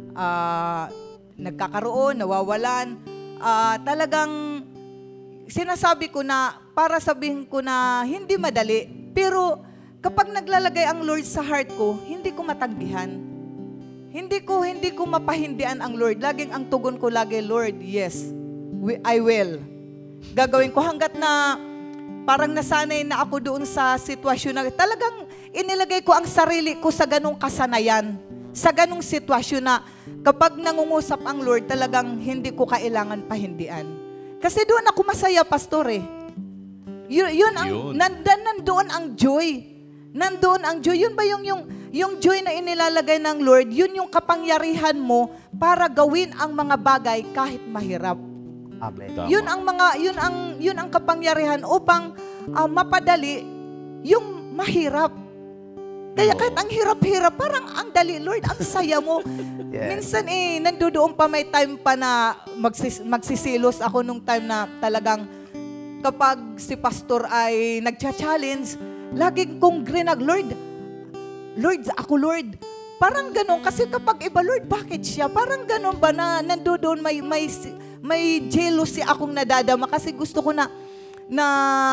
ah, nagkakaroon, nawawalan. Ah, talagang sinasabi ko na, para sabihin ko na hindi madali. Pero kapag naglalagay ang Lord sa heart ko, hindi ko matanggihan. Hindi ko, hindi ko mapahindian ang Lord. Laging ang tugon ko lagi, Lord, yes, we, I will. Gagawin ko hanggat na parang nasanay na ako doon sa sitwasyon na talagang inilagay ko ang sarili ko sa ganong kasanayan, sa ganong sitwasyon na kapag nangungusap ang Lord, talagang hindi ko kailangan pahindian. Kasi doon ako masaya, Pastor eh. Yun, yun ang, Yun. nandan, nandoon ang joy. Nandoon ang joy. Yun ba yung, yung, yung joy na inilalagay ng Lord, yun yung kapangyarihan mo para gawin ang mga bagay kahit mahirap. Amen. Tama. Yun ang mga yun ang yun ang kapangyarihan upang ah, mapadali yung mahirap. Kaya Oo. kahit ang hirap-hirap, parang ang dali, Lord, ang saya mo. Yes. Minsan eh, nandoon pa may time pa na magsis, magsisilos ako nung time na talagang kapag si pastor ay nagcha-challenge, lagi kong grinag, Lord, Lord, ako Lord. Parang ganon, kasi kapag iba, Lord, bakit siya? Parang ganon ba na nandoon may, may, may jealousy akong nadadama kasi gusto ko na, na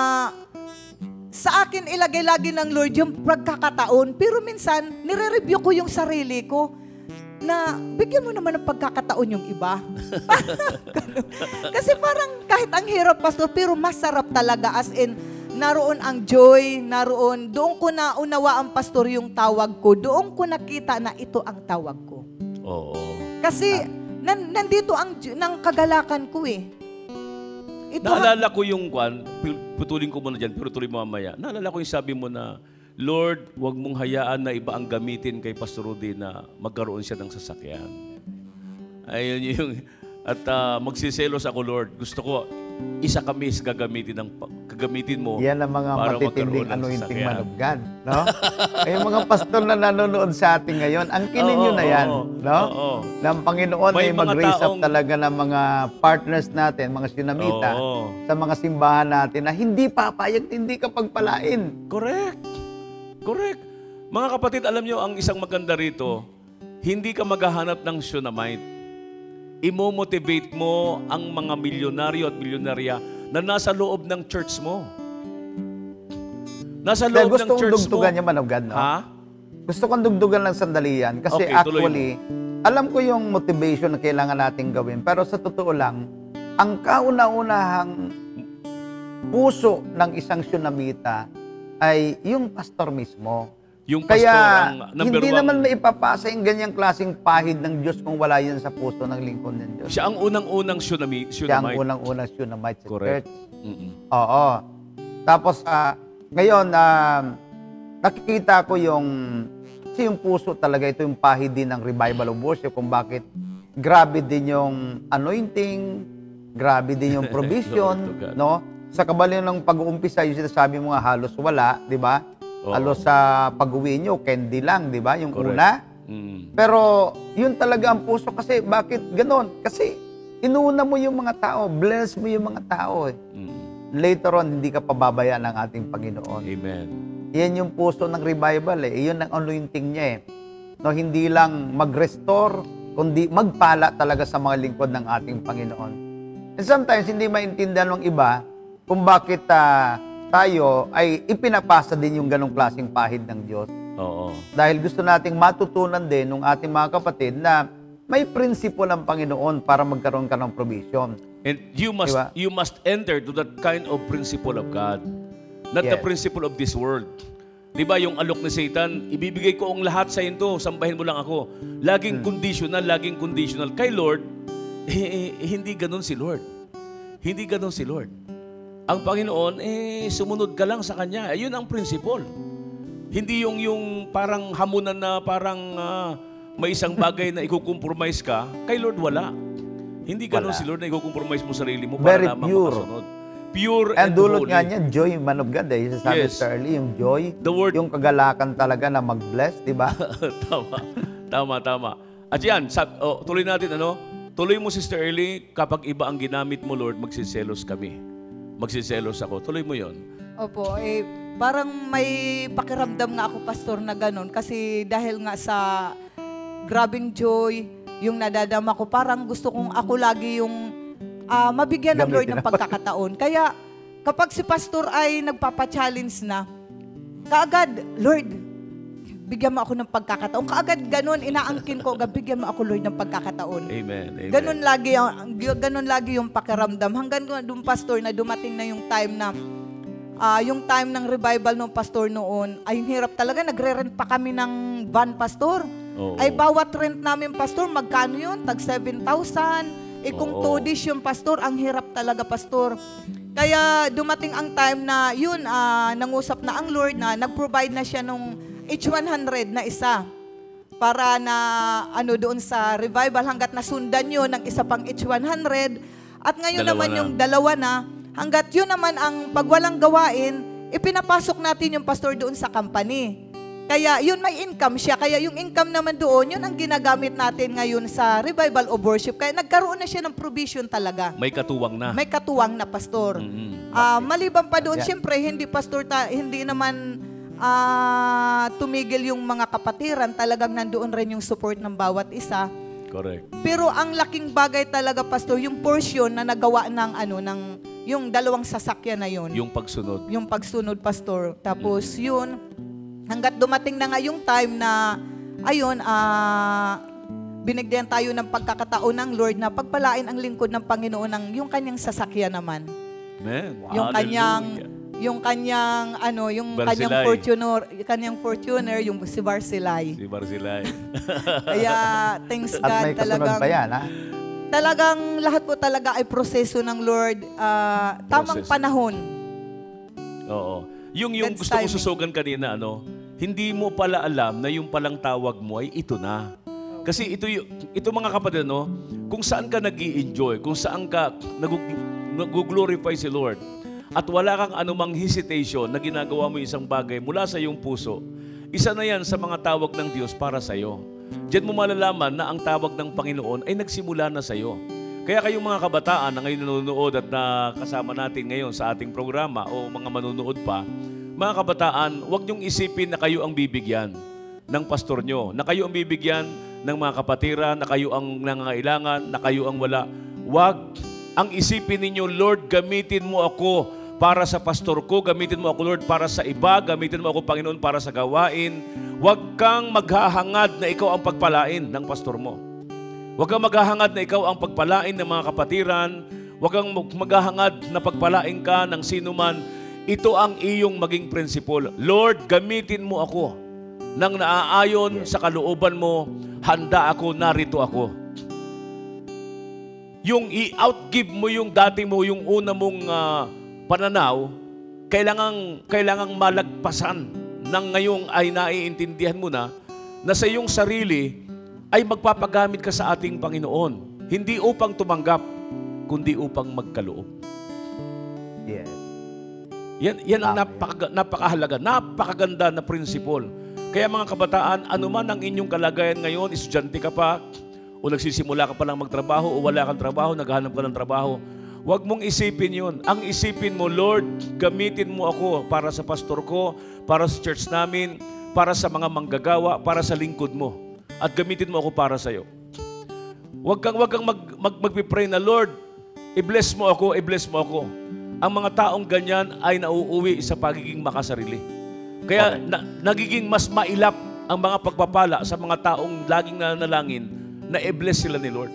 sa akin ilagay lagi ng Lord yung pagkakataon. Pero minsan, nire-review ko yung sarili ko na bigyan mo naman ng pagkakataon yung iba. Kasi parang kahit ang hirap, Pastor, pero masarap talaga as in, naroon ang joy, naroon, doon ko na unawa ang Pastor yung tawag ko, doon ko nakita na ito ang tawag ko. Oo. Kasi nan, nandito ang ng kagalakan ko eh. Ito Naalala ko yung kwan, putulin ko muna dyan, pero tuloy mo mamaya. Naalala ko yung sabi mo na, Lord, huwag mong hayaan na iba ang gamitin kay Pastor Rudy na magkaroon siya ng sasakyan. Ayun yung, at uh, magsiselos ako, Lord. Gusto ko, isa kami is gagamitin ng, gagamitin mo Yan ang mga para matitinding magkaroon ng anointing sasakyan. man of God, no? Ay, yung mga pastor na nanonood sa atin ngayon, angkinin nyo Oo, na yan, oo, no? oo. Na ang Panginoon May ay mga mag-raise up taong- talaga ng mga partners natin, mga sinamita, Oo. sa mga simbahan natin na hindi papayag, hindi ka pagpalain. Correct. Correct. Mga kapatid, alam nyo, ang isang maganda rito, hindi ka maghahanap ng Shunammite. Imo-motivate mo ang mga milyonaryo at milyonarya na nasa loob ng church mo. Nasa Dahil loob gusto ng kong church mo. dugtugan yan, man of God, no? Ha? Gusto kong dugdugan ng sandali yan. Kasi Okay, tuloy actually, alam ko yung motivation na kailangan natin gawin. Pero sa totoo lang, ang kauna-unahang puso ng isang Shunammita ay yung pastor mismo. Yung pastor Kaya ang number hindi one. naman maipapasa yung ganyang klaseng pahid ng Diyos kung wala yan sa puso ng lingkod ng Diyos. Siya ang unang-unang Shunammite. Siya ang Shunammite. unang-unang Shunammite sa Correct. church. Mm-mm. Oo. Tapos, ah, ngayon, ah, nakikita ko yung, kasi yung puso talaga, ito yung pahid din ng revival of worship, kung bakit grabe din yung anointing, grabe din yung provision, Glory to God. no? Sa kabalian ng pag-uumpisa, yung sinasabi mo nga halos wala, di ba? Oo. Halos sa pag-uwi nyo, candy lang, di ba? Yung Correct. una. Mm. Pero, yun talaga ang puso kasi, bakit ganon? Kasi, inuuna mo yung mga tao, bless mo yung mga tao. Eh. Mm. Later on, hindi ka pababayaan ng ating Panginoon. Amen. Yan yung puso ng revival eh. Iyon ang anointing niya eh. No, hindi lang mag-restore, kundi magpala talaga sa mga lingkod ng ating Panginoon. And sometimes, hindi maintindihan ng iba kung bakit ah, tayo ay ipinapasa din yung ganong klaseng pahid ng Diyos. Oo. Dahil gusto nating matutunan din ng ating mga kapatid na may prinsipo ng Panginoon para magkaroon ka ng provision. And you must Diba? you must enter to that kind of principle of God. Not the Yes. principle of this world. Di ba yung alok ni Satan, ibibigay ko ang lahat sa iyo to, sambahin mo lang ako. Laging Hmm. conditional, laging conditional. Kay Lord, eh, eh, hindi ganun si Lord. Hindi ganun si Lord. Ang Panginoon, eh, sumunod ka lang sa Kanya. Ayun ang principle. Hindi yung, yung parang hamunan na parang ah, may isang bagay na ikukompromise ka. Kay Lord, wala. Hindi ganun Wala. si Lord na ikukompromise mo sarili mo para Very lamang pure. makasunod. Pure And and dulot holy. nga niya, joy, man of God eh. Sabi Yes. sa early, yung joy, The word- yung kagalakan talaga na mag-bless, di ba? tama. Tama, tama. At yan, sab- oh, tuloy natin, ano? Tuloy mo, Sister Early, kapag iba ang ginamit mo, Lord, magsiselos kami. Magsiselos ako. Tuloy mo yon. Opo, eh, parang may pakiramdam nga ako, pastor, na ganun. Kasi dahil nga sa grabing joy, yung nadadama ko, parang gusto kong ako lagi yung ah, mabigyan ng Lord Gamitin ng na. pagkakataon. Kaya kapag si pastor ay nagpapa-challenge na, kaagad, Lord, bigyan mo ako ng pagkakataon. Kaagad ganun, inaangkin ko, bigyan mo ako, Lord, ng pagkakataon. Amen. Amen. Ganun lagi, ang- ganun lagi yung pakiramdam. Hanggang doon, pastor, na dumating na yung time na, ah, yung time ng revival ng pastor noon, ay hirap talaga. Nagre-rent pa kami ng van, pastor. Oo. Ay bawat rent namin, pastor, magkano yun? Tag seven thousand. Eh kung Oo. two days yung pastor, ang hirap talaga, pastor. Kaya dumating ang time na yun, ah, nangusap na ang Lord na nag-provide na siya nung H one hundred na isa para na ano doon sa revival hanggat nasundan yun ng isa pang H one hundred. At ngayon Dalawa naman na. yung dalawa na, hanggat yun naman ang pagwalang gawain, ipinapasok natin yung pastor doon sa company. Kaya yun may income siya. Kaya yung income naman doon, yun ang ginagamit natin ngayon sa revival of worship. Kaya nagkaroon na siya ng provision talaga. May katuwang na. May katuwang na pastor. Mm-mm. Ah, maliban pa doon, Yan. siyempre, hindi pastor, ta, hindi naman ah, tumigil yung mga kapatiran. Talagang nandoon rin yung support ng bawat isa. Correct. Pero ang laking bagay talaga, pastor, yung portion na nagawa ng ano ng yung dalawang sasakyan na yun. Yung pagsunod. Yung pagsunod, pastor. Tapos yun, hanggat dumating na nga yung time na ayun, ah binigyan tayo ng pagkakataon ng Lord na pagpalain ang lingkod ng Panginoon ng yung kanyang sasakyan naman. Amen. Yung kanyang Hallelujah. yung kanyang ano, yung Barsilay. kanyang Fortuner, yung kanyang Fortuner, yung si Barsilay. Si Barsilay. Kaya thanks At God may kasunod talagang pa yan, ha? talagang lahat po talaga ay proseso ng Lord, ah, tamang Proseso. panahon. Oo. Yung yung God's gusto ko timing. susugan kanina, ano, hindi mo pala alam na yung palang tawag mo ay ito na. Kasi ito, y- ito mga kapatid, no, kung saan ka nag enjoy kung saan ka nag- nag-glorify si Lord, at wala kang anumang hesitation na ginagawa mo isang bagay mula sa iyong puso, isa na yan sa mga tawag ng Diyos para sa iyo. Diyan mo malalaman na ang tawag ng Panginoon ay nagsimula na sa iyo. Kaya kayong mga kabataan na ngayon nanonood at nakasama natin ngayon sa ating programa o mga manonood pa, mga kabataan, huwag niyong isipin na kayo ang bibigyan ng pastor nyo, na kayo ang bibigyan ng mga kapatiran, na kayo ang nangangailangan, na kayo ang wala. Huwag. Ang isipin ninyo, Lord, gamitin mo ako para sa pastor ko, gamitin mo ako, Lord, para sa iba, gamitin mo ako, Panginoon, para sa gawain. Huwag kang maghahangad na ikaw ang pagpalain ng pastor mo. Huwag kang maghahangad na ikaw ang pagpalain ng mga kapatiran. Huwag kang maghahangad na pagpalain ka ng sino man. Ito ang iyong maging prinsipal. Lord, gamitin mo ako nang naaayon sa kalooban mo, handa ako, narito ako. Yung i-outgive mo yung dati mo, yung una mong uh, pananaw, kailangang, kailangang malagpasan ng ngayong ay naiintindihan mo na na sa iyong sarili ay magpapagamit ka sa ating Panginoon. Hindi upang tumanggap, kundi upang magkaloob. Yes. Yan, yan ang napaka, napakahalaga, napakaganda na prinsipol. Kaya mga kabataan, anuman ang inyong kalagayan ngayon, estudyante ka pa, o nagsisimula ka pa lang magtrabaho, o wala kang trabaho, naghahanap ka ng trabaho, huwag mong isipin yun. Ang isipin mo, Lord, gamitin mo ako para sa pastor ko, para sa church namin, para sa mga manggagawa, para sa lingkod mo. At gamitin mo ako para sa iyo. Huwag kang, huwag kang mag, mag, magpipray na, Lord, i-bless mo ako, i-bless mo ako. Ang mga taong ganyan ay nauuwi sa pagiging makasarili. Kaya na, nagiging mas mailap ang mga pagpapala sa mga taong laging nananalangin na i-bless sila ni Lord.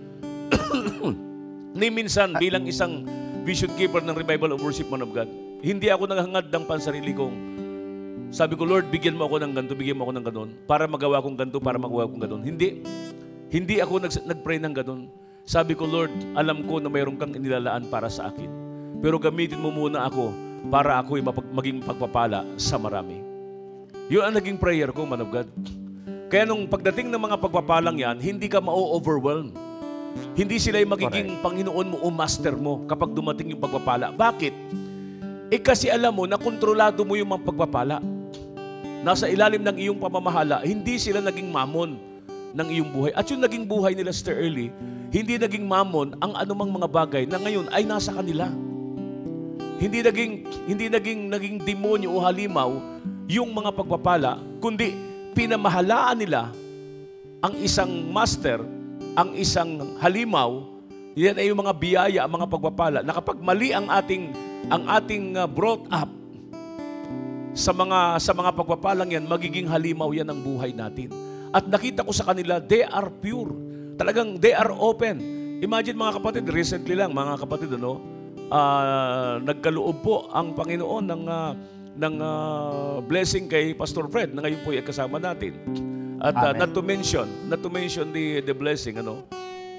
Ni minsan, bilang isang vision keeper ng Revival of Worship Man of God, hindi ako naghangad ng pansarili kong, sabi ko, Lord, bigyan mo ako ng ganito, bigyan mo ako ng ganon, para magawa kong ganito, para magawa kong ganon. Hindi. Hindi ako nag, nag-pray ng ganon. Sabi ko, Lord, alam ko na mayroon kang inilalaan para sa akin. Pero gamitin mo muna ako para ako'y mapag, maging pagpapala sa marami. Yun ang naging prayer ko, man of God. Kaya nung pagdating ng mga pagpapalang yan, hindi ka ma-overwhelm. Hindi sila yung magiging Correct. Panginoon mo o master mo kapag dumating yung pagpapala. Bakit? Eh kasi alam mo na kontrolado mo yung mga pagpapala. Nasa ilalim ng iyong pamamahala, hindi sila naging mamon ng iyong buhay. At yung naging buhay nila, Sister Early, hindi naging mamon ang anumang mga bagay na ngayon ay nasa kanila. Hindi naging hindi naging naging demonyo o halimaw yung mga pagpapala, kundi pinamahalaan nila ang isang master, ang isang halimaw. Yan ay yung mga biyaya, ang mga pagpapala na kapag mali ang ating ang ating uh, brought up sa mga sa mga pagpapalang yan, magiging halimaw yan ang buhay natin. At nakita ko sa kanila, they are pure. Talagang they are open. Imagine mga kapatid, recently lang mga kapatid, ano, Uh, nagkaloob po ang Panginoon ng, uh, ng uh, blessing kay Pastor Fred na ngayon po ay kasama natin. At uh, not to mention, not to mention the, the blessing, ano,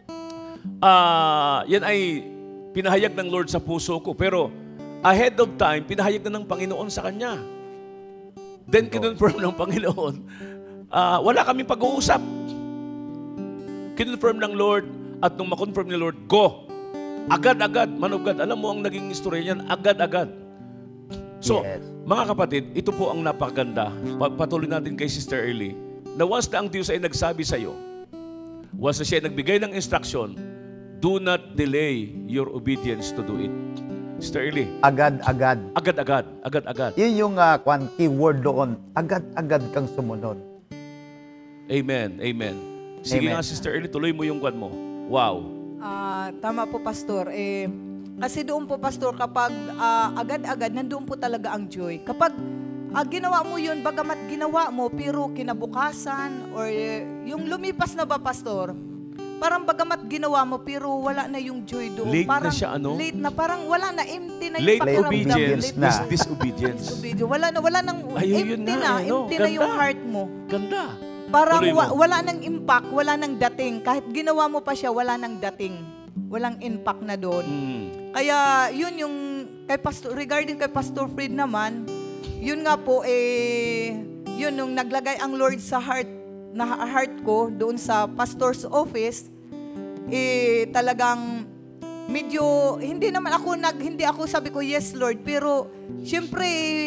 uh, yan ay pinahayag ng Lord sa puso ko. Pero ahead of time, pinahayag na ng Panginoon sa Kanya. Then kinonfirm ng Panginoon, uh, wala kaming pag-uusap. Kinonfirm ng Lord at nung makonfirm ni Lord, go! Agad-agad, man of God, alam mo ang naging istorya niyan, agad-agad. So, yes. Mga kapatid, ito po ang napakaganda. Patuloy natin kay Sister Early, na once na ang Diyos ay nagsabi sa iyo, once na siya ay nagbigay ng instruction, do not delay your obedience to do it. Sister Early. Agad-agad. Agad-agad. Agad-agad. Yun yung uh, keyword doon. Agad-agad kang sumunod. Amen. Amen. Sige Amen. nga, Sister Early, tuloy mo yung kwan mo. Wow. Ah, tama po, Pastor. Eh, kasi doon po, Pastor, kapag ah, agad-agad, nandoon po talaga ang joy. Kapag ah, ginawa mo yun, bagamat ginawa mo, pero kinabukasan, or eh, yung lumipas na ba, Pastor, parang bagamat ginawa mo, pero wala na yung joy doon. Late parang, na siya, ano? Late na, parang wala na, empty na yung Late pakiramdam. obedience, Late dis disobedience. disobedience. Wala na, wala nang, Ayun, empty yun na, na, eh, no? empty na Ganda. yung heart mo. Ganda. Parang Tuloy mo. wa- wala nang impact, wala nang dating. Kahit ginawa mo pa siya, wala nang dating. Walang impact na doon. Mm. Kaya yun yung kay Pastor, regarding kay Pastor Fred naman, yun nga po eh yun nung naglagay ang Lord sa heart na heart ko doon sa pastor's office, eh talagang medyo, hindi naman ako nag, hindi ako sabi ko, yes Lord, pero syempre,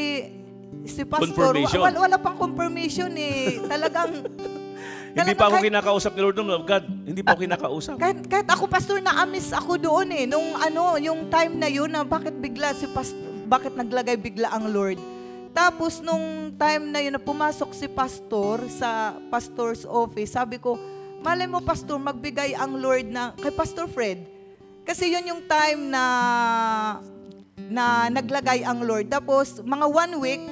si Pastor, Confirmation. wala, wala pang confirmation eh. Talagang, Hindi pa ako kinakausap ni Lord ng love God. Hindi pa ako kinakausap. kahit, kahit ako, Pastor, na-amiss ako doon eh. Nung ano, yung time na yun, na bakit bigla si Pastor, bakit naglagay bigla ang Lord. Tapos nung time na yun na pumasok si Pastor sa Pastor's office, sabi ko, malay mo Pastor, magbigay ang Lord na, kay Pastor Fred. Kasi yun yung time na, na naglagay ang Lord. Tapos mga one week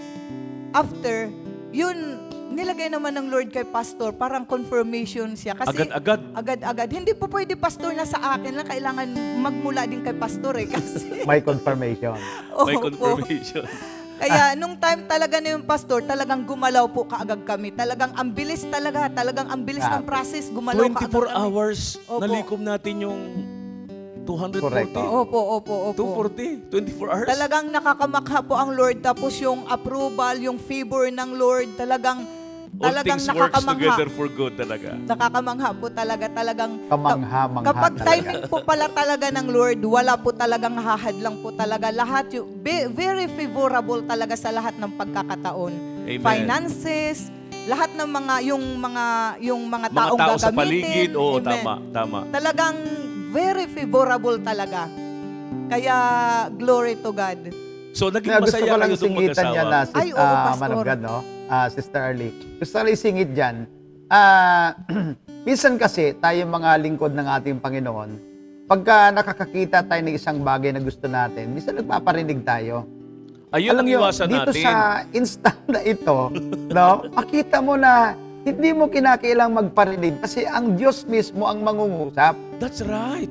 after, yun, nilagay naman ng Lord kay Pastor, parang confirmation siya. Kasi Agad-agad. agad-agad. Hindi po pwede Pastor na sa akin lang, kailangan magmula din kay Pastor eh. Kasi, May confirmation. May Opo. confirmation. Kaya nung time talaga na yung Pastor, talagang gumalaw po kaagad kami. Talagang ang bilis talaga, talagang ang bilis ng process, gumalaw kaagad twenty-four kami. hours, Opo. nalikom natin yung two forty. Correct. Opo, opo, opo. two forty, twenty-four hours. Talagang nakakamakha po ang Lord. Tapos yung approval, yung favor ng Lord, talagang All talagang things works nakakamangha. together for good talaga. Nakakamakha po talaga. Talagang Kamangha-mangha kapag talaga. timing po pala talaga ng Lord, wala po talagang hahadlang po talaga. Lahat yung be- very favorable talaga sa lahat ng pagkakataon. Amen. Finances, lahat ng mga yung mga yung mga Mga taong tao sa gagamitin. paligid, oo, Amen. tama, tama. Talagang very favorable talaga. Kaya glory to God. So, naging Kaya gusto masaya ko lang kayo itong singitan mag-asawa. yan na sis, Ay, oo, ah, Pastor. Man of God, no? Ah, Sister Arlie. Gusto ko lang isingit dyan. Ah, minsan kasi tayo mga lingkod ng ating Panginoon, pagka nakakakita tayo ng isang bagay na gusto natin, minsan nagpaparinig tayo. Ayun ang niyo, iwasan dito natin. sa instant na ito, no, makita mo na hindi mo kinakailang magparinig kasi ang Diyos mismo ang mangungusap. That's right.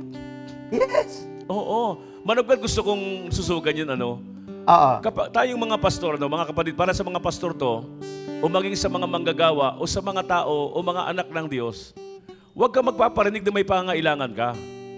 Yes. Oo. Man of God, gusto kong susugan yun, ano? Oo. Kapa, tayong mga pastor, no, mga kapatid, para sa mga pastor to, o maging sa mga manggagawa, o sa mga tao, o mga anak ng Diyos, huwag ka magpaparinig na may pangailangan ka.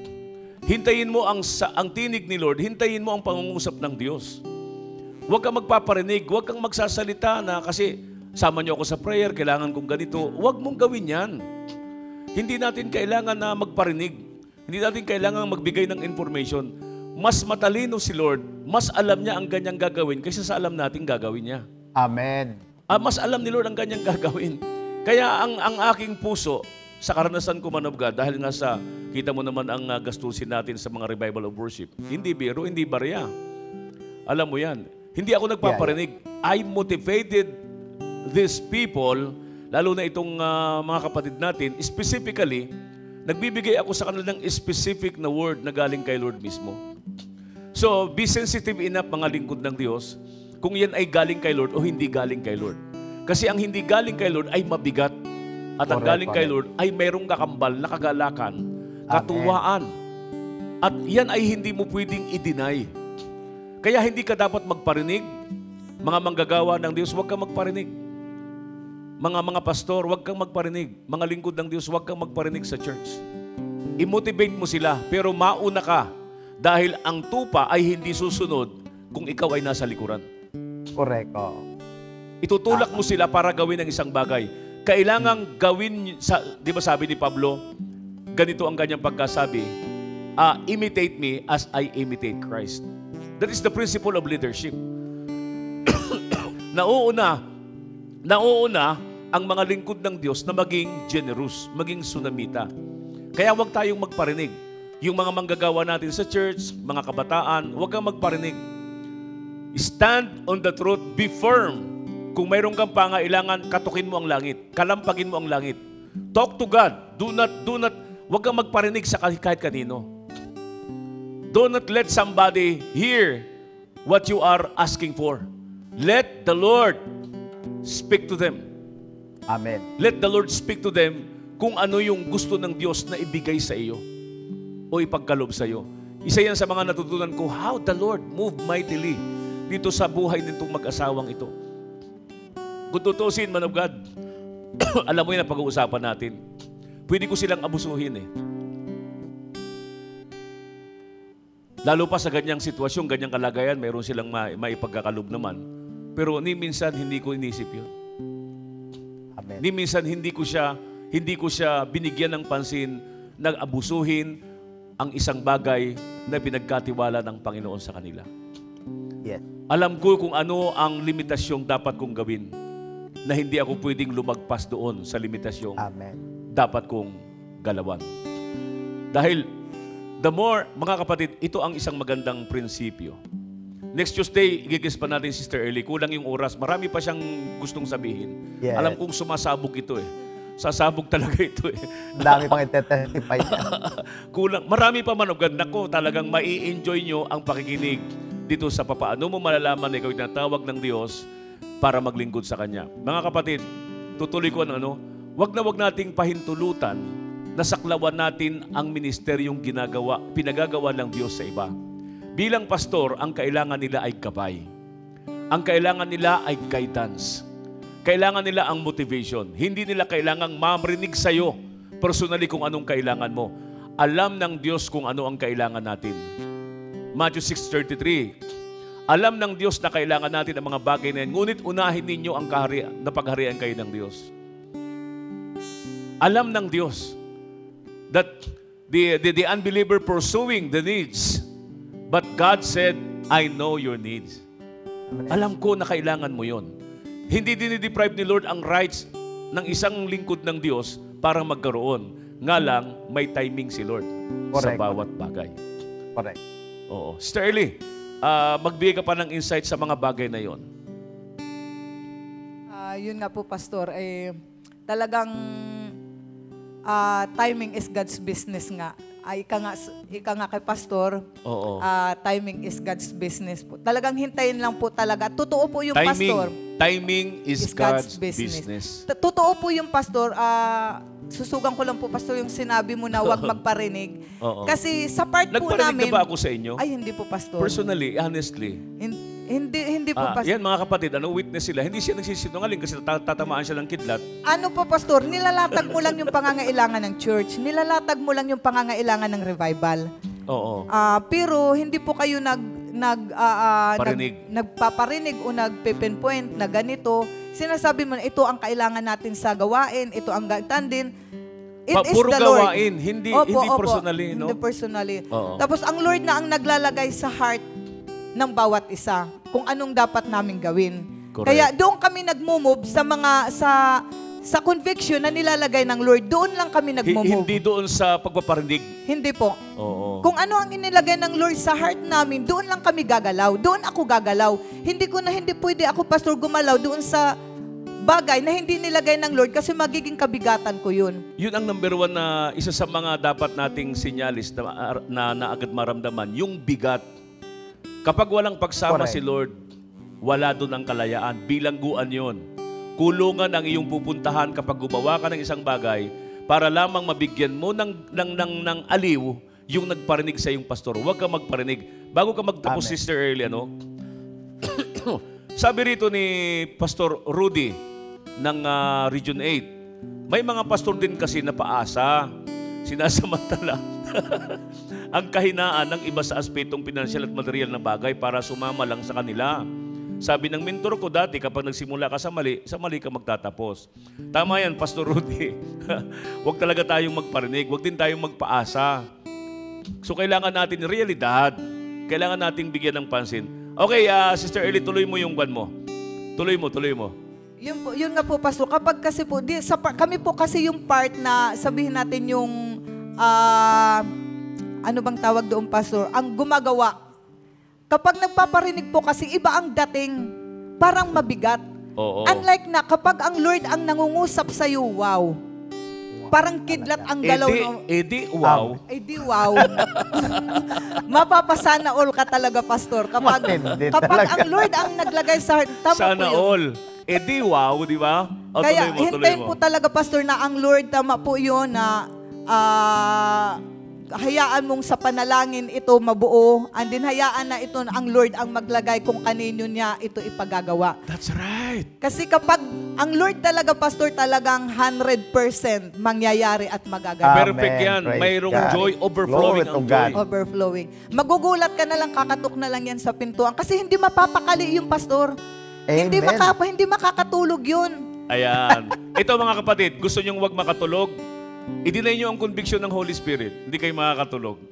Hintayin mo ang, sa, ang tinig ni Lord, hintayin mo ang pangungusap ng Diyos. Huwag kang magpaparinig, huwag kang magsasalita na kasi sama niyo ako sa prayer, kailangan kong ganito. Huwag mong gawin yan. Hindi natin kailangan na magparinig. Hindi natin kailangan magbigay ng information. Mas matalino si Lord, mas alam niya ang ganyang gagawin kaysa sa alam nating gagawin niya. Amen. Ah, mas alam ni Lord ang ganyang gagawin. Kaya ang, ang aking puso, sa karanasan ko, Man of God, dahil nga sa, kita mo naman ang uh, gastusin natin sa mga revival of worship. Hindi biro, hindi barya. Alam mo yan. Hindi ako nagpaparinig. I motivated these people, lalo na itong uh, mga kapatid natin, specifically, nagbibigay ako sa kanila ng specific na word na galing kay Lord mismo. So, be sensitive enough, mga lingkod ng Diyos, kung yan ay galing kay Lord o hindi galing kay Lord. Kasi ang hindi galing kay Lord ay mabigat. At ang Correct, galing kay correct. Lord ay mayroong kakambal na kagalakan, katuwaan. At yan ay hindi mo pwedeng i-deny. Kaya hindi ka dapat magparinig. Mga manggagawa ng Diyos, huwag kang magparinig. Mga mga pastor, huwag kang magparinig. Mga lingkod ng Diyos, huwag kang magparinig sa church. I-motivate mo sila, pero mauna ka dahil ang tupa ay hindi susunod kung ikaw ay nasa likuran. Correct. Oh. Itutulak mo sila para gawin ang isang bagay. Kailangang gawin, sa, di ba sabi ni Pablo, ganito ang kanyang pagkasabi, uh, imitate me as I imitate Christ. That is the principle of leadership. Nauuna, nauuna ang mga lingkod ng Diyos na maging generous, maging sunamita. Kaya huwag tayong magparinig. Yung mga manggagawa natin sa church, mga kabataan, huwag kang magparinig. Stand on the truth, be firm. Kung mayroon kang pangailangan, katukin mo ang langit, kalampagin mo ang langit. Talk to God. Do not, do not, huwag kang magparinig sa kahit kanino. Do not let somebody hear what you are asking for. Let the Lord speak to them. Amen. Let the Lord speak to them kung ano yung gusto ng Diyos na ibigay sa iyo o ipagkalob sa iyo. Isa yan sa mga natutunan ko, how the Lord moved mightily dito sa buhay nitong mag-asawang ito. Kung tutusin, Man of God, alam mo yan ang pag-uusapan natin. Pwede ko silang abusuhin eh. Lalo pa sa ganyang sitwasyon, ganyang kalagayan, mayroon silang ma maipagkakalob naman. Pero ni minsan hindi ko inisip yun. Amen. Ni minsan hindi ko siya hindi ko siya binigyan ng pansin, nag-abusuhin ang isang bagay na pinagkatiwala ng Panginoon sa kanila. Yes. Alam ko kung ano ang limitasyong dapat kong gawin na hindi ako pwedeng lumagpas doon sa limitasyong Amen. dapat kong galawan. Dahil the more, mga kapatid, ito ang isang magandang prinsipyo. Next Tuesday, igigis pa natin, Sister Ellie. Kulang yung oras. Marami pa siyang gustong sabihin. Yes. Alam kong sumasabog ito eh. Sasabog talaga ito eh. Ang dami pang ite-testify niya. Kulang. Marami pa man. Nako, talagang mai-enjoy nyo ang pakikinig dito sa Paano mo malalaman na ikaw tinatawag ng Diyos para maglingkod sa Kanya. Mga kapatid, tutuloy ko ang ano, wag na wag nating pahintulutan na saklawan natin ang ministeryong ginagawa, pinagagawa ng Diyos sa iba. Bilang pastor, ang kailangan nila ay gabay. Ang kailangan nila ay guidance. Kailangan nila ang motivation. Hindi nila kailangang mamrinig sa'yo personally kung anong kailangan mo. Alam ng Diyos kung ano ang kailangan natin. Matthew six thirty-three. Alam ng Diyos na kailangan natin ang mga bagay na yan, ngunit unahin ninyo ang kaharian, na pagharian kayo ng Diyos. Alam ng Diyos that the, the, the unbeliever pursuing the needs, but God said, I know your needs. Alam ko na kailangan mo yon. Hindi dinideprive ni Lord ang rights ng isang lingkod ng Diyos para magkaroon. Nga lang, may timing si Lord sa Correct. bawat bagay. Correct. Oo. Sister Ellie, uh, magbigay ka pa ng insight sa mga bagay na yon. Ah, yun nga po, Pastor, eh, talagang ah, timing is God's business nga. Ay, ika nga, ika nga kay Pastor, Oo. ah, timing is God's business po. Talagang hintayin lang po talaga. Totoo po yung timing, Pastor. timing is, is God's, God's business. business. T- Totoo po yung Pastor. ah, susugan ko lang po, Pastor, yung sinabi mo na huwag magparinig. Oo. Kasi sa part po Nagparinig namin... na ba ako sa inyo? Ay, hindi po, Pastor. Personally, honestly. Hin- hindi, hindi po, Ah, Pastor. yan mga kapatid, ano witness sila? Hindi siya nagsisinungaling kasi tat- tatamaan siya ng kidlat. Ano po, Pastor? Nilalatag mo lang yung pangangailangan ng church. Nilalatag mo lang yung pangangailangan ng revival. Oo. Ah, pero hindi po kayo nag nag ah, ah, Parinig. nag- nagpaparinig o nagpe-pinpoint na ganito. Sinasabi mo na ito ang kailangan natin sa gawain, ito ang gagawin din. It Pa- is puro the Lord. gawain, hindi Opo, hindi opo. personally, no? Hindi personally. Oo. Tapos ang Lord na ang naglalagay sa heart ng bawat isa kung anong dapat naming gawin. Correct. Kaya doon kami nagmo-move sa mga sa sa conviction na nilalagay ng Lord. Doon lang kami Hi- nagmo-move. hindi doon sa pagpaparinig. Hindi po. Oo. Kung ano ang inilagay ng Lord sa heart namin, doon lang kami gagalaw. Doon ako gagalaw. Hindi ko na hindi pwede ako, Pastor, gumalaw doon sa bagay na hindi nilagay ng Lord kasi magiging kabigatan ko yun. Yun ang number one na isa sa mga dapat nating sinyalis na, na, na agad maramdaman, yung bigat. Kapag walang pagsama Correct. si Lord, wala doon ang kalayaan. Bilangguan yon. Kulungan ang iyong pupuntahan kapag gumawa ka ng isang bagay para lamang mabigyan mo ng, ng, ng, ng aliw yung nagparinig sa iyong pastor. Huwag ka magparinig. Bago ka magtapos, Amen. Sister Early, ano? Sabi rito ni Pastor Rudy ng ah, Region eight, may mga pastor din kasi na paasa, sinasamantala ang kahinaan ng iba sa aspetong pinansyal at material na bagay para sumama lang sa kanila. Sabi ng mentor ko dati, kapag nagsimula ka sa mali, sa mali ka magtatapos. Tama yan, Pastor Rudy. Huwag talaga tayong magparinig, huwag din tayong magpaasa. So kailangan natin realidad, kailangan nating bigyan ng pansin. Okay, ah, Sister Ellie, tuloy mo yung kwan mo. Tuloy mo, tuloy mo. Yun, po, yun nga po, Pastor. Kapag kasi po, di, sa, par- kami po kasi yung part na sabihin natin yung, ah, ano bang tawag doon, Pastor? Ang gumagawa. Kapag nagpaparinig po kasi, iba ang dating. Parang mabigat. Oo. Unlike na, kapag ang Lord ang nangungusap sa'yo, wow. Parang kidlat ang galaw. Edi, no? edi, wow. Ay di wow. Mapapasana all ka talaga, Pastor. Kapag, Matindi kapag talaga. ang Lord ang naglagay sa heart, tama Sana po yun. all. Edi, wow, di ba? O, tuloy Kaya mo, tuloy hintayin mo. po talaga, Pastor, na ang Lord, tama po yun, na ah, hayaan mong sa panalangin ito mabuo, and then hayaan na ito ang Lord ang maglagay kung kanino niya ito ipagagawa. That's right. Kasi kapag ang Lord talaga, Pastor, talagang one hundred percent mangyayari at magagawa. Amen. Perfect yan. Praise Mayroong God. joy, overflowing Glory to ang God. joy. Overflowing. Magugulat ka na lang, kakatok na lang yan sa pintuan. Kasi hindi mapapakali yung Pastor. Hindi, Amen. makapa, hindi makakatulog yun. Ayan. Ito mga kapatid, gusto nyong wag makatulog? I-deny nyo ang conviction ng Holy Spirit. Hindi kayo makakatulog.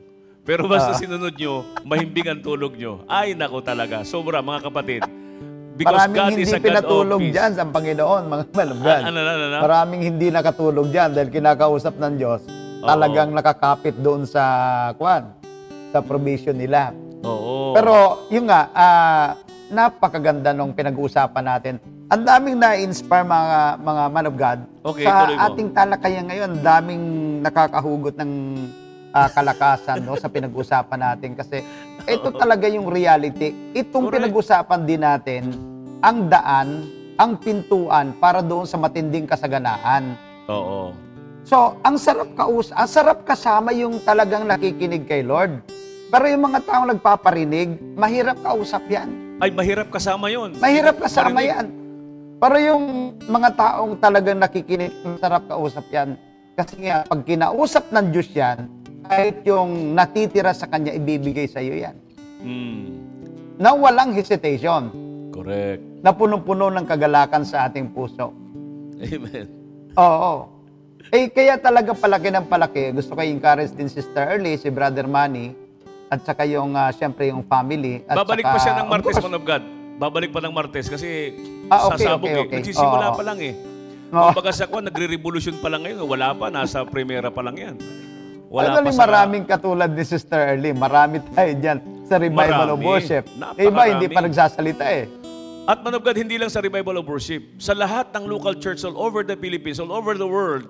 Pero basta sinunod nyo, mahimbing ang tulog nyo. Ay, nako talaga. Sobra, mga kapatid. Because Maraming God hindi is a God of pinatulog peace. dyan sa Panginoon, mga malugad. Ano, ano, ano? Maraming hindi nakatulog dyan dahil kinakausap ng Diyos. Talagang nakakapit doon sa, kwan, sa provision nila. Oo. Pero, yun nga, ah, napakaganda nung pinag-uusapan natin. Ang daming na-inspire mga, mga man of God. Okay, sa tuloy mo. ating talakayan ngayon, ang daming nakakahugot ng ah, kalakasan no, sa pinag-usapan natin. Kasi ito talaga yung reality. Itong Correct. pinag-usapan din natin, ang daan, ang pintuan para doon sa matinding kasaganaan. Oo. So, ang sarap kaus, ang sarap kasama yung talagang nakikinig kay Lord. Pero yung mga taong nagpaparinig, mahirap kausap yan. Ay, mahirap kasama yon. Mahirap kasama yan. Pero yung mga taong talagang nakikinig, masarap kausap yan. Kasi nga, pag kinausap ng Diyos yan, kahit yung natitira sa Kanya, ibibigay sa iyo yan. Mm. Na walang hesitation. Correct. Na punong-puno ng kagalakan sa ating puso. Amen. Oo. Eh, kaya talaga palaki ng palaki. Gusto ko i-encourage din Sister Early, si Brother Manny, at saka yung, uh, siyempre, yung family. At Babalik saka, pa siya ng Martes, of course, man of God. Babalik pa ng Martes kasi Ah, okay, sasabog okay, eh. okay. Nagsisimula Oo. pa lang eh. Oo. Kumbaga sa kwan, nagre-revolution pa lang ngayon. Wala pa, nasa primera pa lang yan. Wala Actually, pa sa... maraming katulad ni Sister Early. Marami tayo dyan sa Revival of Marami. Worship. Napakarami. Eh, iba, hindi pa nagsasalita eh. At man of God, hindi lang sa Revival of Worship. Sa lahat ng local church all over the Philippines, all over the world,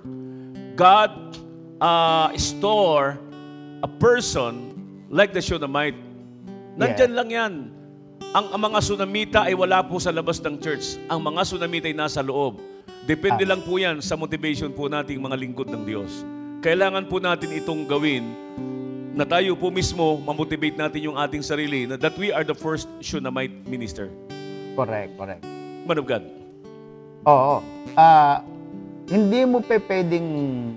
God uh, store a person like the Shunammite. Nandyan lang yan. Ang, ang mga Sunamita ay wala po sa labas ng church. Ang mga Sunamita ay nasa loob. Depende Ah. lang po yan sa motivation po nating mga lingkod ng Diyos. Kailangan po natin itong gawin na tayo po mismo mamotivate natin yung ating sarili na that we are the first Shunammite minister. Correct, correct. Man of God. Oo. Ah, hindi mo pe pwedeng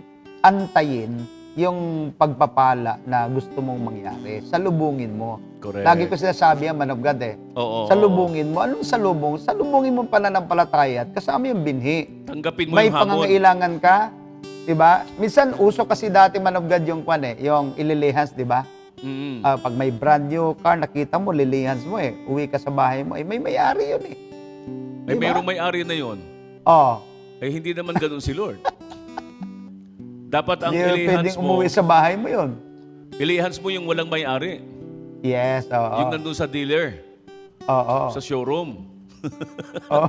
antayin yung pagpapala na gusto mong mangyari. Salubungin mo. Correct. Lagi ko sinasabi yan, man of God eh. Oo. Salubungin mo. Anong salubong? Salubungin mo pananampalataya at kasama yung binhi. Tanggapin mo May yung hamon. pangangailangan ka, di ba? Minsan, uso kasi dati, man of God, yung kwan eh, yung ililihans, di ba? Mm. Ah, pag may brand new car, nakita mo, lilihans mo eh. Uwi ka sa bahay mo, eh, may may-ari yun eh. May Diba? merong may-ari na yon. Oo. Eh, hindi naman ganun si Lord. Dapat ang Hindi mo ilihans pwedeng mo, umuwi sa bahay mo yun. ilihans mo yung walang may-ari. Yes, oo. Yung nandun sa dealer, Oo. sa showroom. Oo.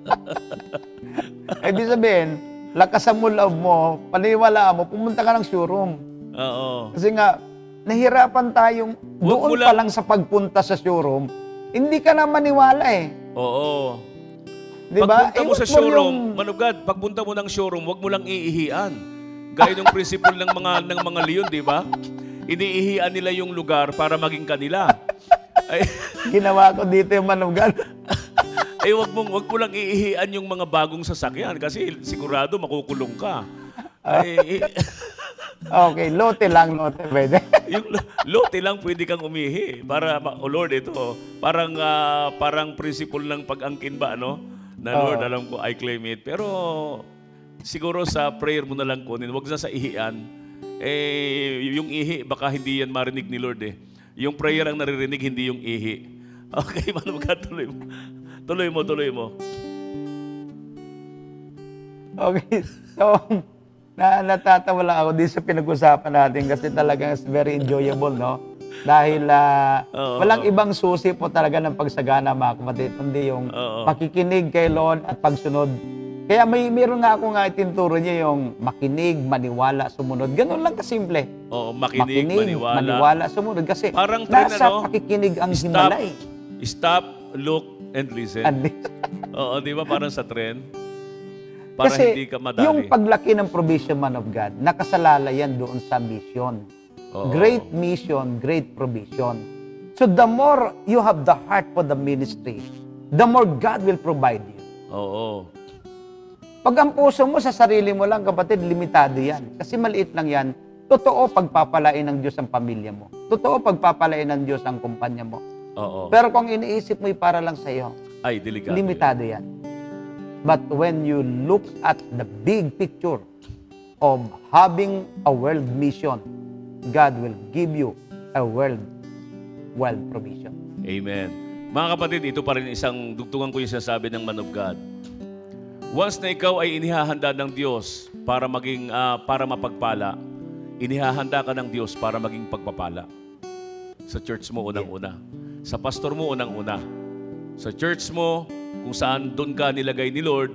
Ibig sabihin, lakasan mo loob mo, paniwalaan mo, pumunta ka ng showroom. Oo. Kasi nga, nahirapan tayong Huwag mo doon lang- pa lang sa pagpunta sa showroom, hindi ka na maniwala eh. Oo. Di ba? Pagpunta mo Eh, sa wag mo showroom, yung- man of God, pagpunta mo ng showroom, wag mo lang iihian. Gaya ng principle ng mga ng mga leon, di ba? Iniihian nila yung lugar para maging kanila. Ay, Ginawa ko dito yung manugan. ay wag mong wag mo lang iihian yung mga bagong sasakyan kasi sigurado makukulong ka. Ay, Okay, lote lang, lote. Pwede. yung lo- lote lang pwede kang umihi para ma- oh Lord, ito parang ah, parang principle ng pag-angkin ba, ano? Na Lord, Oo. alam ko I claim it. Pero siguro sa prayer mo na lang kunin, wag na sa ihian. Eh yung ihi baka hindi yan marinig ni Lord eh. Yung prayer ang naririnig, hindi yung ihi. Okay, man, magkatuloy mo. Tuloy mo, tuloy mo. Okay. So, na natatawa lang ako din sa pinag-usapan natin kasi talagang it's very enjoyable, no? Dahil ah, Oo. walang ibang susi po talaga ng pagsagana, mga kapatid, kundi yung Oo. makikinig kay Lord at pagsunod. Kaya may meron nga ako nga itinturo niya yung makinig, maniwala, sumunod. Ganun lang kasimple. Oo, makinig, maniwala. maniwala, sumunod. Kasi Parang trend, nasa ano? pakikinig ang Stop, himalay. stop, look, and listen. At least- Oo, di ba parang sa trend? Para Kasi hindi ka madali. yung paglaki ng provision, man of God, nakasalala yan doon sa mission. Oo. Great mission, great provision. So the more you have the heart for the ministry, the more God will provide you. Oo. Pag ang puso mo sa sarili mo lang, kapatid, limitado yan. Kasi maliit lang yan. Totoo, pagpapalain ng Diyos ang pamilya mo. Totoo, pagpapalain ng Diyos ang kumpanya mo. Oo. Pero kung iniisip mo para lang sa iyo, Ay, delikado. limitado yan. But when you look at the big picture of having a world mission, God will give you a world, world provision. Amen. Mga kapatid, ito pa rin isang dugtungan ko yung sinasabi ng man of God. Once na ikaw ay inihahanda ng Diyos para maging ah, para mapagpala, inihahanda ka ng Diyos para maging pagpapala. Sa church mo unang-una, sa pastor mo unang-una, sa church mo kung saan doon ka nilagay ni Lord,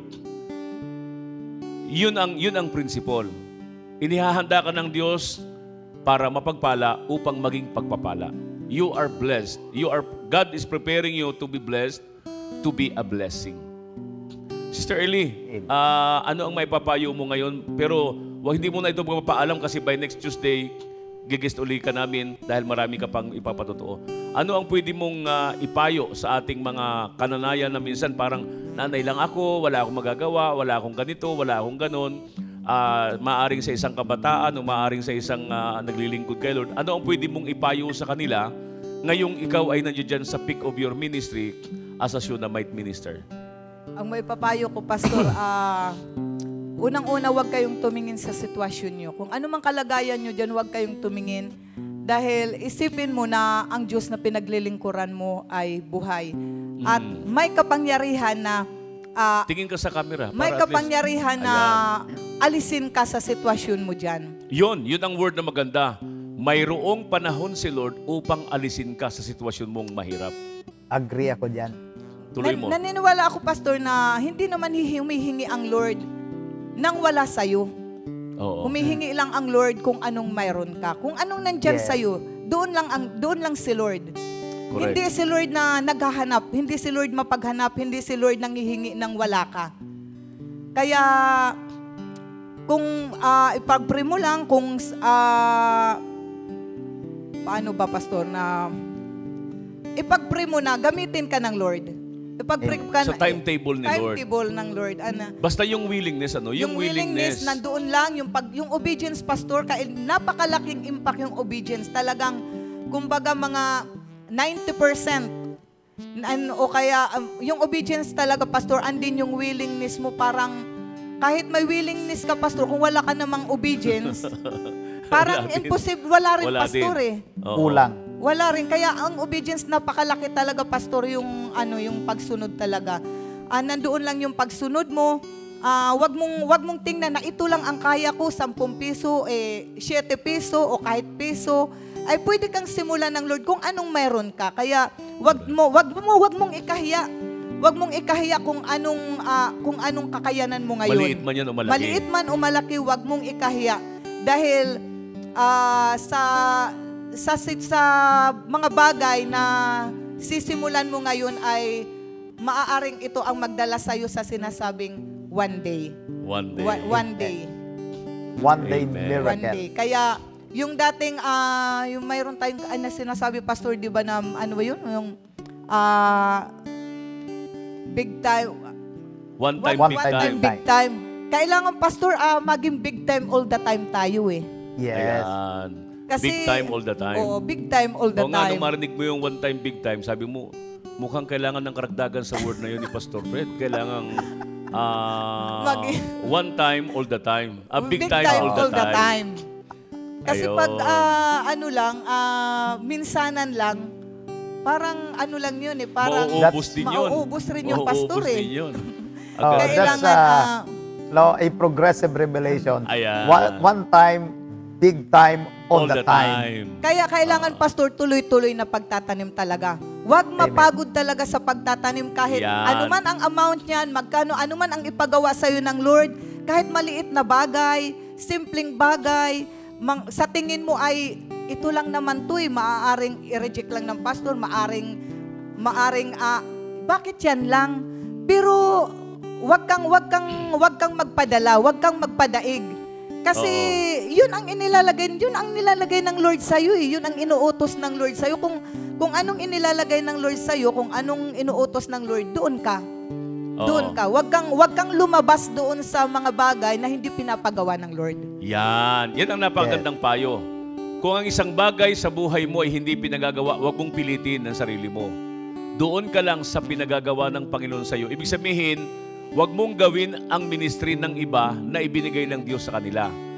yun ang yun ang principle. Inihahanda ka ng Diyos para mapagpala upang maging pagpapala. You are blessed. You are God is preparing you to be blessed, to be a blessing. Sister Eli, uh, ano ang maipapayo mo ngayon? Pero wag hindi mo na ito magpapaalam kasi by next Tuesday, gigest uli ka namin dahil marami ka pang ipapatotoo. Ano ang pwede mong uh, ipayo sa ating mga kananayan na minsan parang nanay lang ako, wala akong magagawa, wala akong ganito, wala akong ganon. Uh, maaring sa isang kabataan o maaring sa isang uh, naglilingkod kay Lord. Ano ang pwede mong ipayo sa kanila ngayong ikaw ay nandiyan sa peak of your ministry as a Shunammite minister? Ang may papayo ko, Pastor, ah, unang-una, huwag kayong tumingin sa sitwasyon nyo. Kung ano mang kalagayan nyo dyan, huwag kayong tumingin. Dahil isipin mo na ang Diyos na pinaglilingkuran mo ay buhay. At may kapangyarihan na ah, Tingin ka sa camera. may para at least- kapangyarihan na Ayan. alisin ka sa sitwasyon mo dyan. Yun, yun ang word na maganda. Mayroong panahon si Lord upang alisin ka sa sitwasyon mong mahirap. Agree ako dyan. Tuloy Nan- mo. naniniwala ako, Pastor, na hindi naman humihingi ang Lord nang wala sa'yo. Oo. Humihingi lang ang Lord kung anong mayroon ka. Kung anong nandyan Yes. sa'yo, doon lang, ang, doon lang si Lord. Correct. Hindi si Lord na naghahanap, hindi si Lord mapaghanap, hindi si Lord nanghihingi ng wala ka. Kaya, kung uh, ipag-pray mo lang, kung, uh, paano ba, Pastor, na ipag-pray mo na, gamitin ka ng Lord. Ipag-pray ka Sa timetable ni Lord. Timetable ng Lord. Ana. Basta yung willingness, ano? Yung, Yung willingness, nandoon lang. Yung, pag, yung obedience, Pastor, kail, napakalaking impact yung obedience. Talagang, kumbaga mga ninety percent. An, o kaya, um, yung obedience talaga, Pastor, andin yung willingness mo parang, kahit may willingness ka, Pastor, kung wala ka namang obedience, parang Wala din. impossible, wala rin, Wala Pastor, din. eh. Oo. Kulang. Wala rin. Kaya ang obedience, napakalaki talaga, Pastor, yung, ano, yung pagsunod talaga. Ah, nandoon lang yung pagsunod mo. Ah, wag mong, wag mong tingnan na ito lang ang kaya ko, sampung piso, eh, siyete piso, o kahit piso. Ay, pwede kang simulan ng Lord kung anong meron ka. Kaya, wag mo, wag mo, wag mong ikahiya. Wag mong ikahiya kung anong, ah, kung anong kakayanan mo ngayon. Maliit man yan o malaki. Maliit man o malaki, wag mong ikahiya. Dahil, ah, sa, sa, sa mga bagay na sisimulan mo ngayon ay maaaring ito ang magdala sa'yo sa sinasabing one day. One day. Wa- one day. One day Amen. One miracle. day. Kaya, yung dating, ah, yung mayroon tayong ah, na sinasabi, Pastor, di ba na, ano ba yun? Yung, ah, big time. One time, One big one time. time, big time. Kailangan, Pastor, ah, maging big time all the time tayo eh. Yes. Ayan. Kasi, big time all the time. Oo, big time all the O nga, time. nung marinig mo yung one time, big time, sabi mo, mukhang kailangan ng karagdagan sa word na yun ni Pastor Fred. Kailangan ah, Mag- one time all the time. Ah, big, time, all the, time. Kasi Ayun. pag ah, ano lang, ah, minsanan lang, parang ano lang yun eh, parang Mauubos din yun. mauubos rin yung Mauubos pastor eh. din yun. Oh, Agad. that's Kailangan, uh, ah, no, a progressive revelation. Ayan. One, one time, big time, all, the, time. Kaya kailangan, Pastor, tuloy-tuloy na pagtatanim talaga. Huwag mapagod talaga sa pagtatanim kahit Yan. anuman ang amount niyan, magkano, anuman ang ipagawa sa'yo ng Lord, kahit maliit na bagay, simpleng bagay, mang, sa tingin mo ay, ito lang naman to eh, maaaring i-reject lang ng pastor, maaring, maaring, ah, bakit yan lang? Pero, wag kang, wag kang, wag kang magpadala, wag kang magpadaig. Kasi yun ang inilalagay, yun ang nilalagay ng Lord sa iyo, eh. Yun ang inuutos ng Lord sa iyo. Kung kung anong inilalagay ng Lord sa iyo, kung anong inuutos ng Lord, doon ka. Doon ka. Wag kang wag kang lumabas doon sa mga bagay na hindi pinapagawa ng Lord. Yan. Yan ang napakagandang payo. Kung ang isang bagay sa buhay mo ay hindi pinagagawa, huwag mong pilitin ang sarili mo. Doon ka lang sa pinagagawa ng Panginoon sa iyo. Ibig sabihin, huwag mong gawin ang ministry ng iba na ibinigay ng Diyos sa kanila.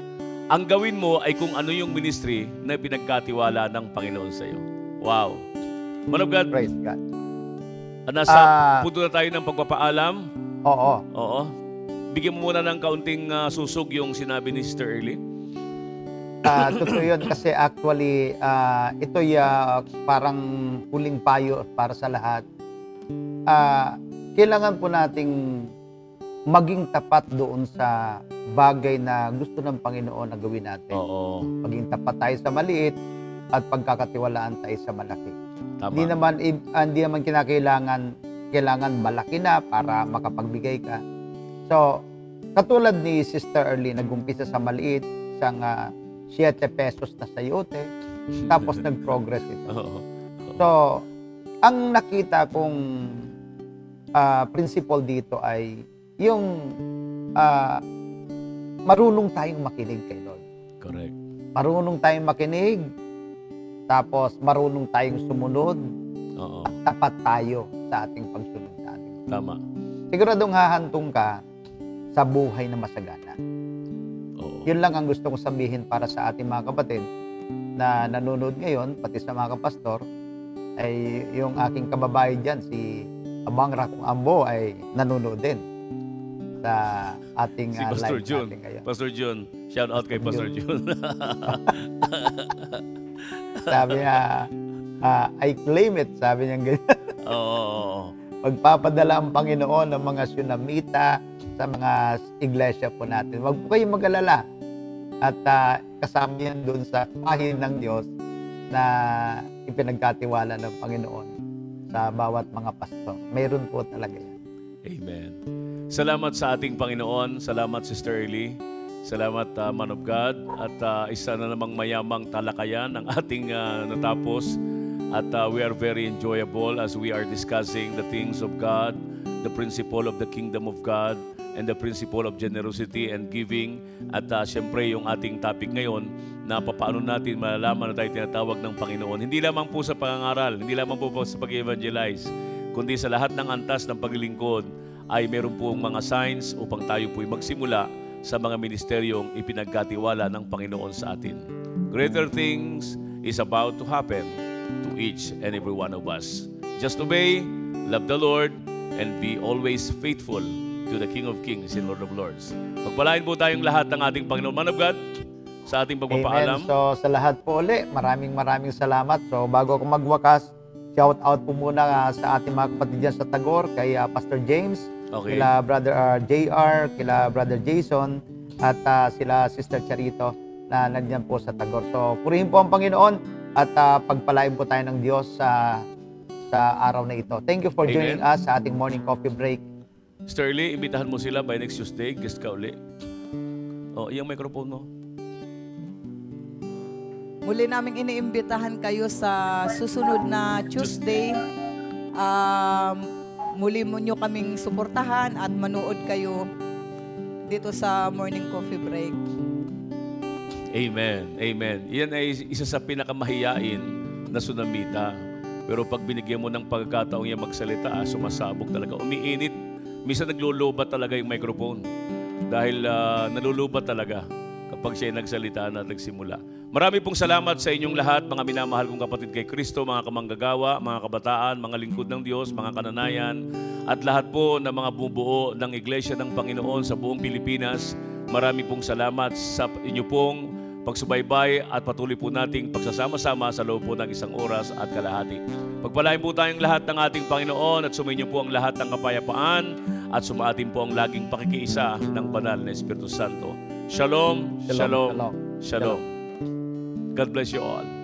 ang gawin mo ay kung ano yung ministry na pinagkatiwala ng Panginoon sa iyo. Wow. Man of God, Praise God. nasa Ah. punto na tayo ng pagpapaalam. Oo. Oo. Bigyan mo muna ng kaunting ah, susog yung sinabi ni Sister Early. Ah, totoo yun kasi actually ah, ito ya parang huling payo para sa lahat. Ah, kailangan po nating maging tapat doon sa bagay na gusto ng Panginoon na gawin natin. Oo. Maging tapat tayo sa maliit at pagkakatiwalaan tayo sa malaki. Tama. Hindi naman i- ah, hindi naman kinakailangan kailangan malaki na para makapagbigay ka. So, katulad ni Sister Early, nag-umpisa sa maliit, isang uh, siete pesos na sayote, tapos nag-progress ito. Oo. So, ang nakita kong uh, principle dito ay yung uh, marunong tayong makinig kay Lord. Correct. Marunong tayong makinig, tapos marunong tayong sumunod, Oo. at tapat tayo sa ating pagsunod sa ating. Tama. Siguradong hahantong ka sa buhay na masagana. Oo. Yun lang ang gusto kong sabihin para sa ating mga kapatid na nanonood ngayon, pati sa mga kapastor, ay yung aking kababae dyan, si Abang Rakong Ambo, ay nanonood din sa ating Si uh, Pastor live Jun. natin ngayon. Pastor Jun. Shout out kay Pastor Jun. Sabi niya, ah, I claim it, sabi niya ganyan. Oo. Magpapadala ang Panginoon ng mga tsunamita sa mga iglesia po natin. Huwag po kayong mag-alala. At uh, kasama yan doon sa pahil ng Diyos na ipinagkatiwala ng Panginoon sa bawat mga pastor. Mayroon po talaga yan. Amen. Salamat sa ating Panginoon. Salamat, Sister Early. Salamat, uh, Man of God. At uh, isa na namang mayamang talakayan ang ating uh, natapos. At uh, we are very enjoyable as we are discussing the things of God, the principle of the kingdom of God, and the principle of generosity and giving. At uh, siyempre yung ating topic ngayon na paano natin malalaman na tayo tinatawag ng Panginoon. Hindi lamang po sa pangangaral, hindi lamang po, po sa pag-evangelize, kundi sa lahat ng antas ng paglilingkod ay meron pong mga signs upang tayo po'y magsimula sa mga ministeryong ipinagkatiwala ng Panginoon sa atin. Greater things is about to happen to each and every one of us. Just obey, love the Lord, and be always faithful to the King of Kings and Lord of Lords. Pagpalain po tayong lahat ng ating Panginoon. Man of God, sa ating pagpapaalam. Amen. So sa lahat po uli, maraming maraming salamat. So bago ako magwakas, shout out po muna uh, sa ating mga kapatid dyan sa Tagor, kay uh, Pastor James, Okay. kila Brother uh, J R, kila Brother Jason, at uh, sila Sister Charito na nandyan po sa Tagor. So purihin po ang Panginoon at uh, pagpalain po tayo ng Diyos sa sa araw na ito. Thank you for Amen. joining us sa ating morning coffee break. Sterling, imbitahan mo sila by next Tuesday. Guest ka uli. Oh, iyang microphone mo. Muli naming iniimbitahan kayo sa susunod na Tuesday. Um, muli mo nyo kaming suportahan at manood kayo dito sa Morning Coffee Break. Amen. Amen. Yan ay isa sa pinakamahiyain na tsunamita. Pero pag binigyan mo ng pagkakataong yan magsalita, ah, sumasabog talaga. Umiinit. Minsan naglulubat talaga yung microphone. Dahil uh, nalulubat talaga kapag siya nagsalita na nagsimula. Marami pong salamat sa inyong lahat, mga minamahal kong kapatid kay Kristo, mga kamanggagawa, mga kabataan, mga lingkod ng Diyos, mga kananayan, at lahat po ng mga bumubuo ng Iglesia ng Panginoon sa buong Pilipinas. Marami pong salamat sa inyo pong pagsubaybay at patuloy po nating pagsasama-sama sa loob po ng isang oras at kalahati. Pagpalain po tayong lahat ng ating Panginoon at sumainyo po ang lahat ng kapayapaan at sumaatin po ang laging pakikiisa ng banal na Espiritu Santo. Shalom, shalom, Shalom, shalom. shalom. God bless you all.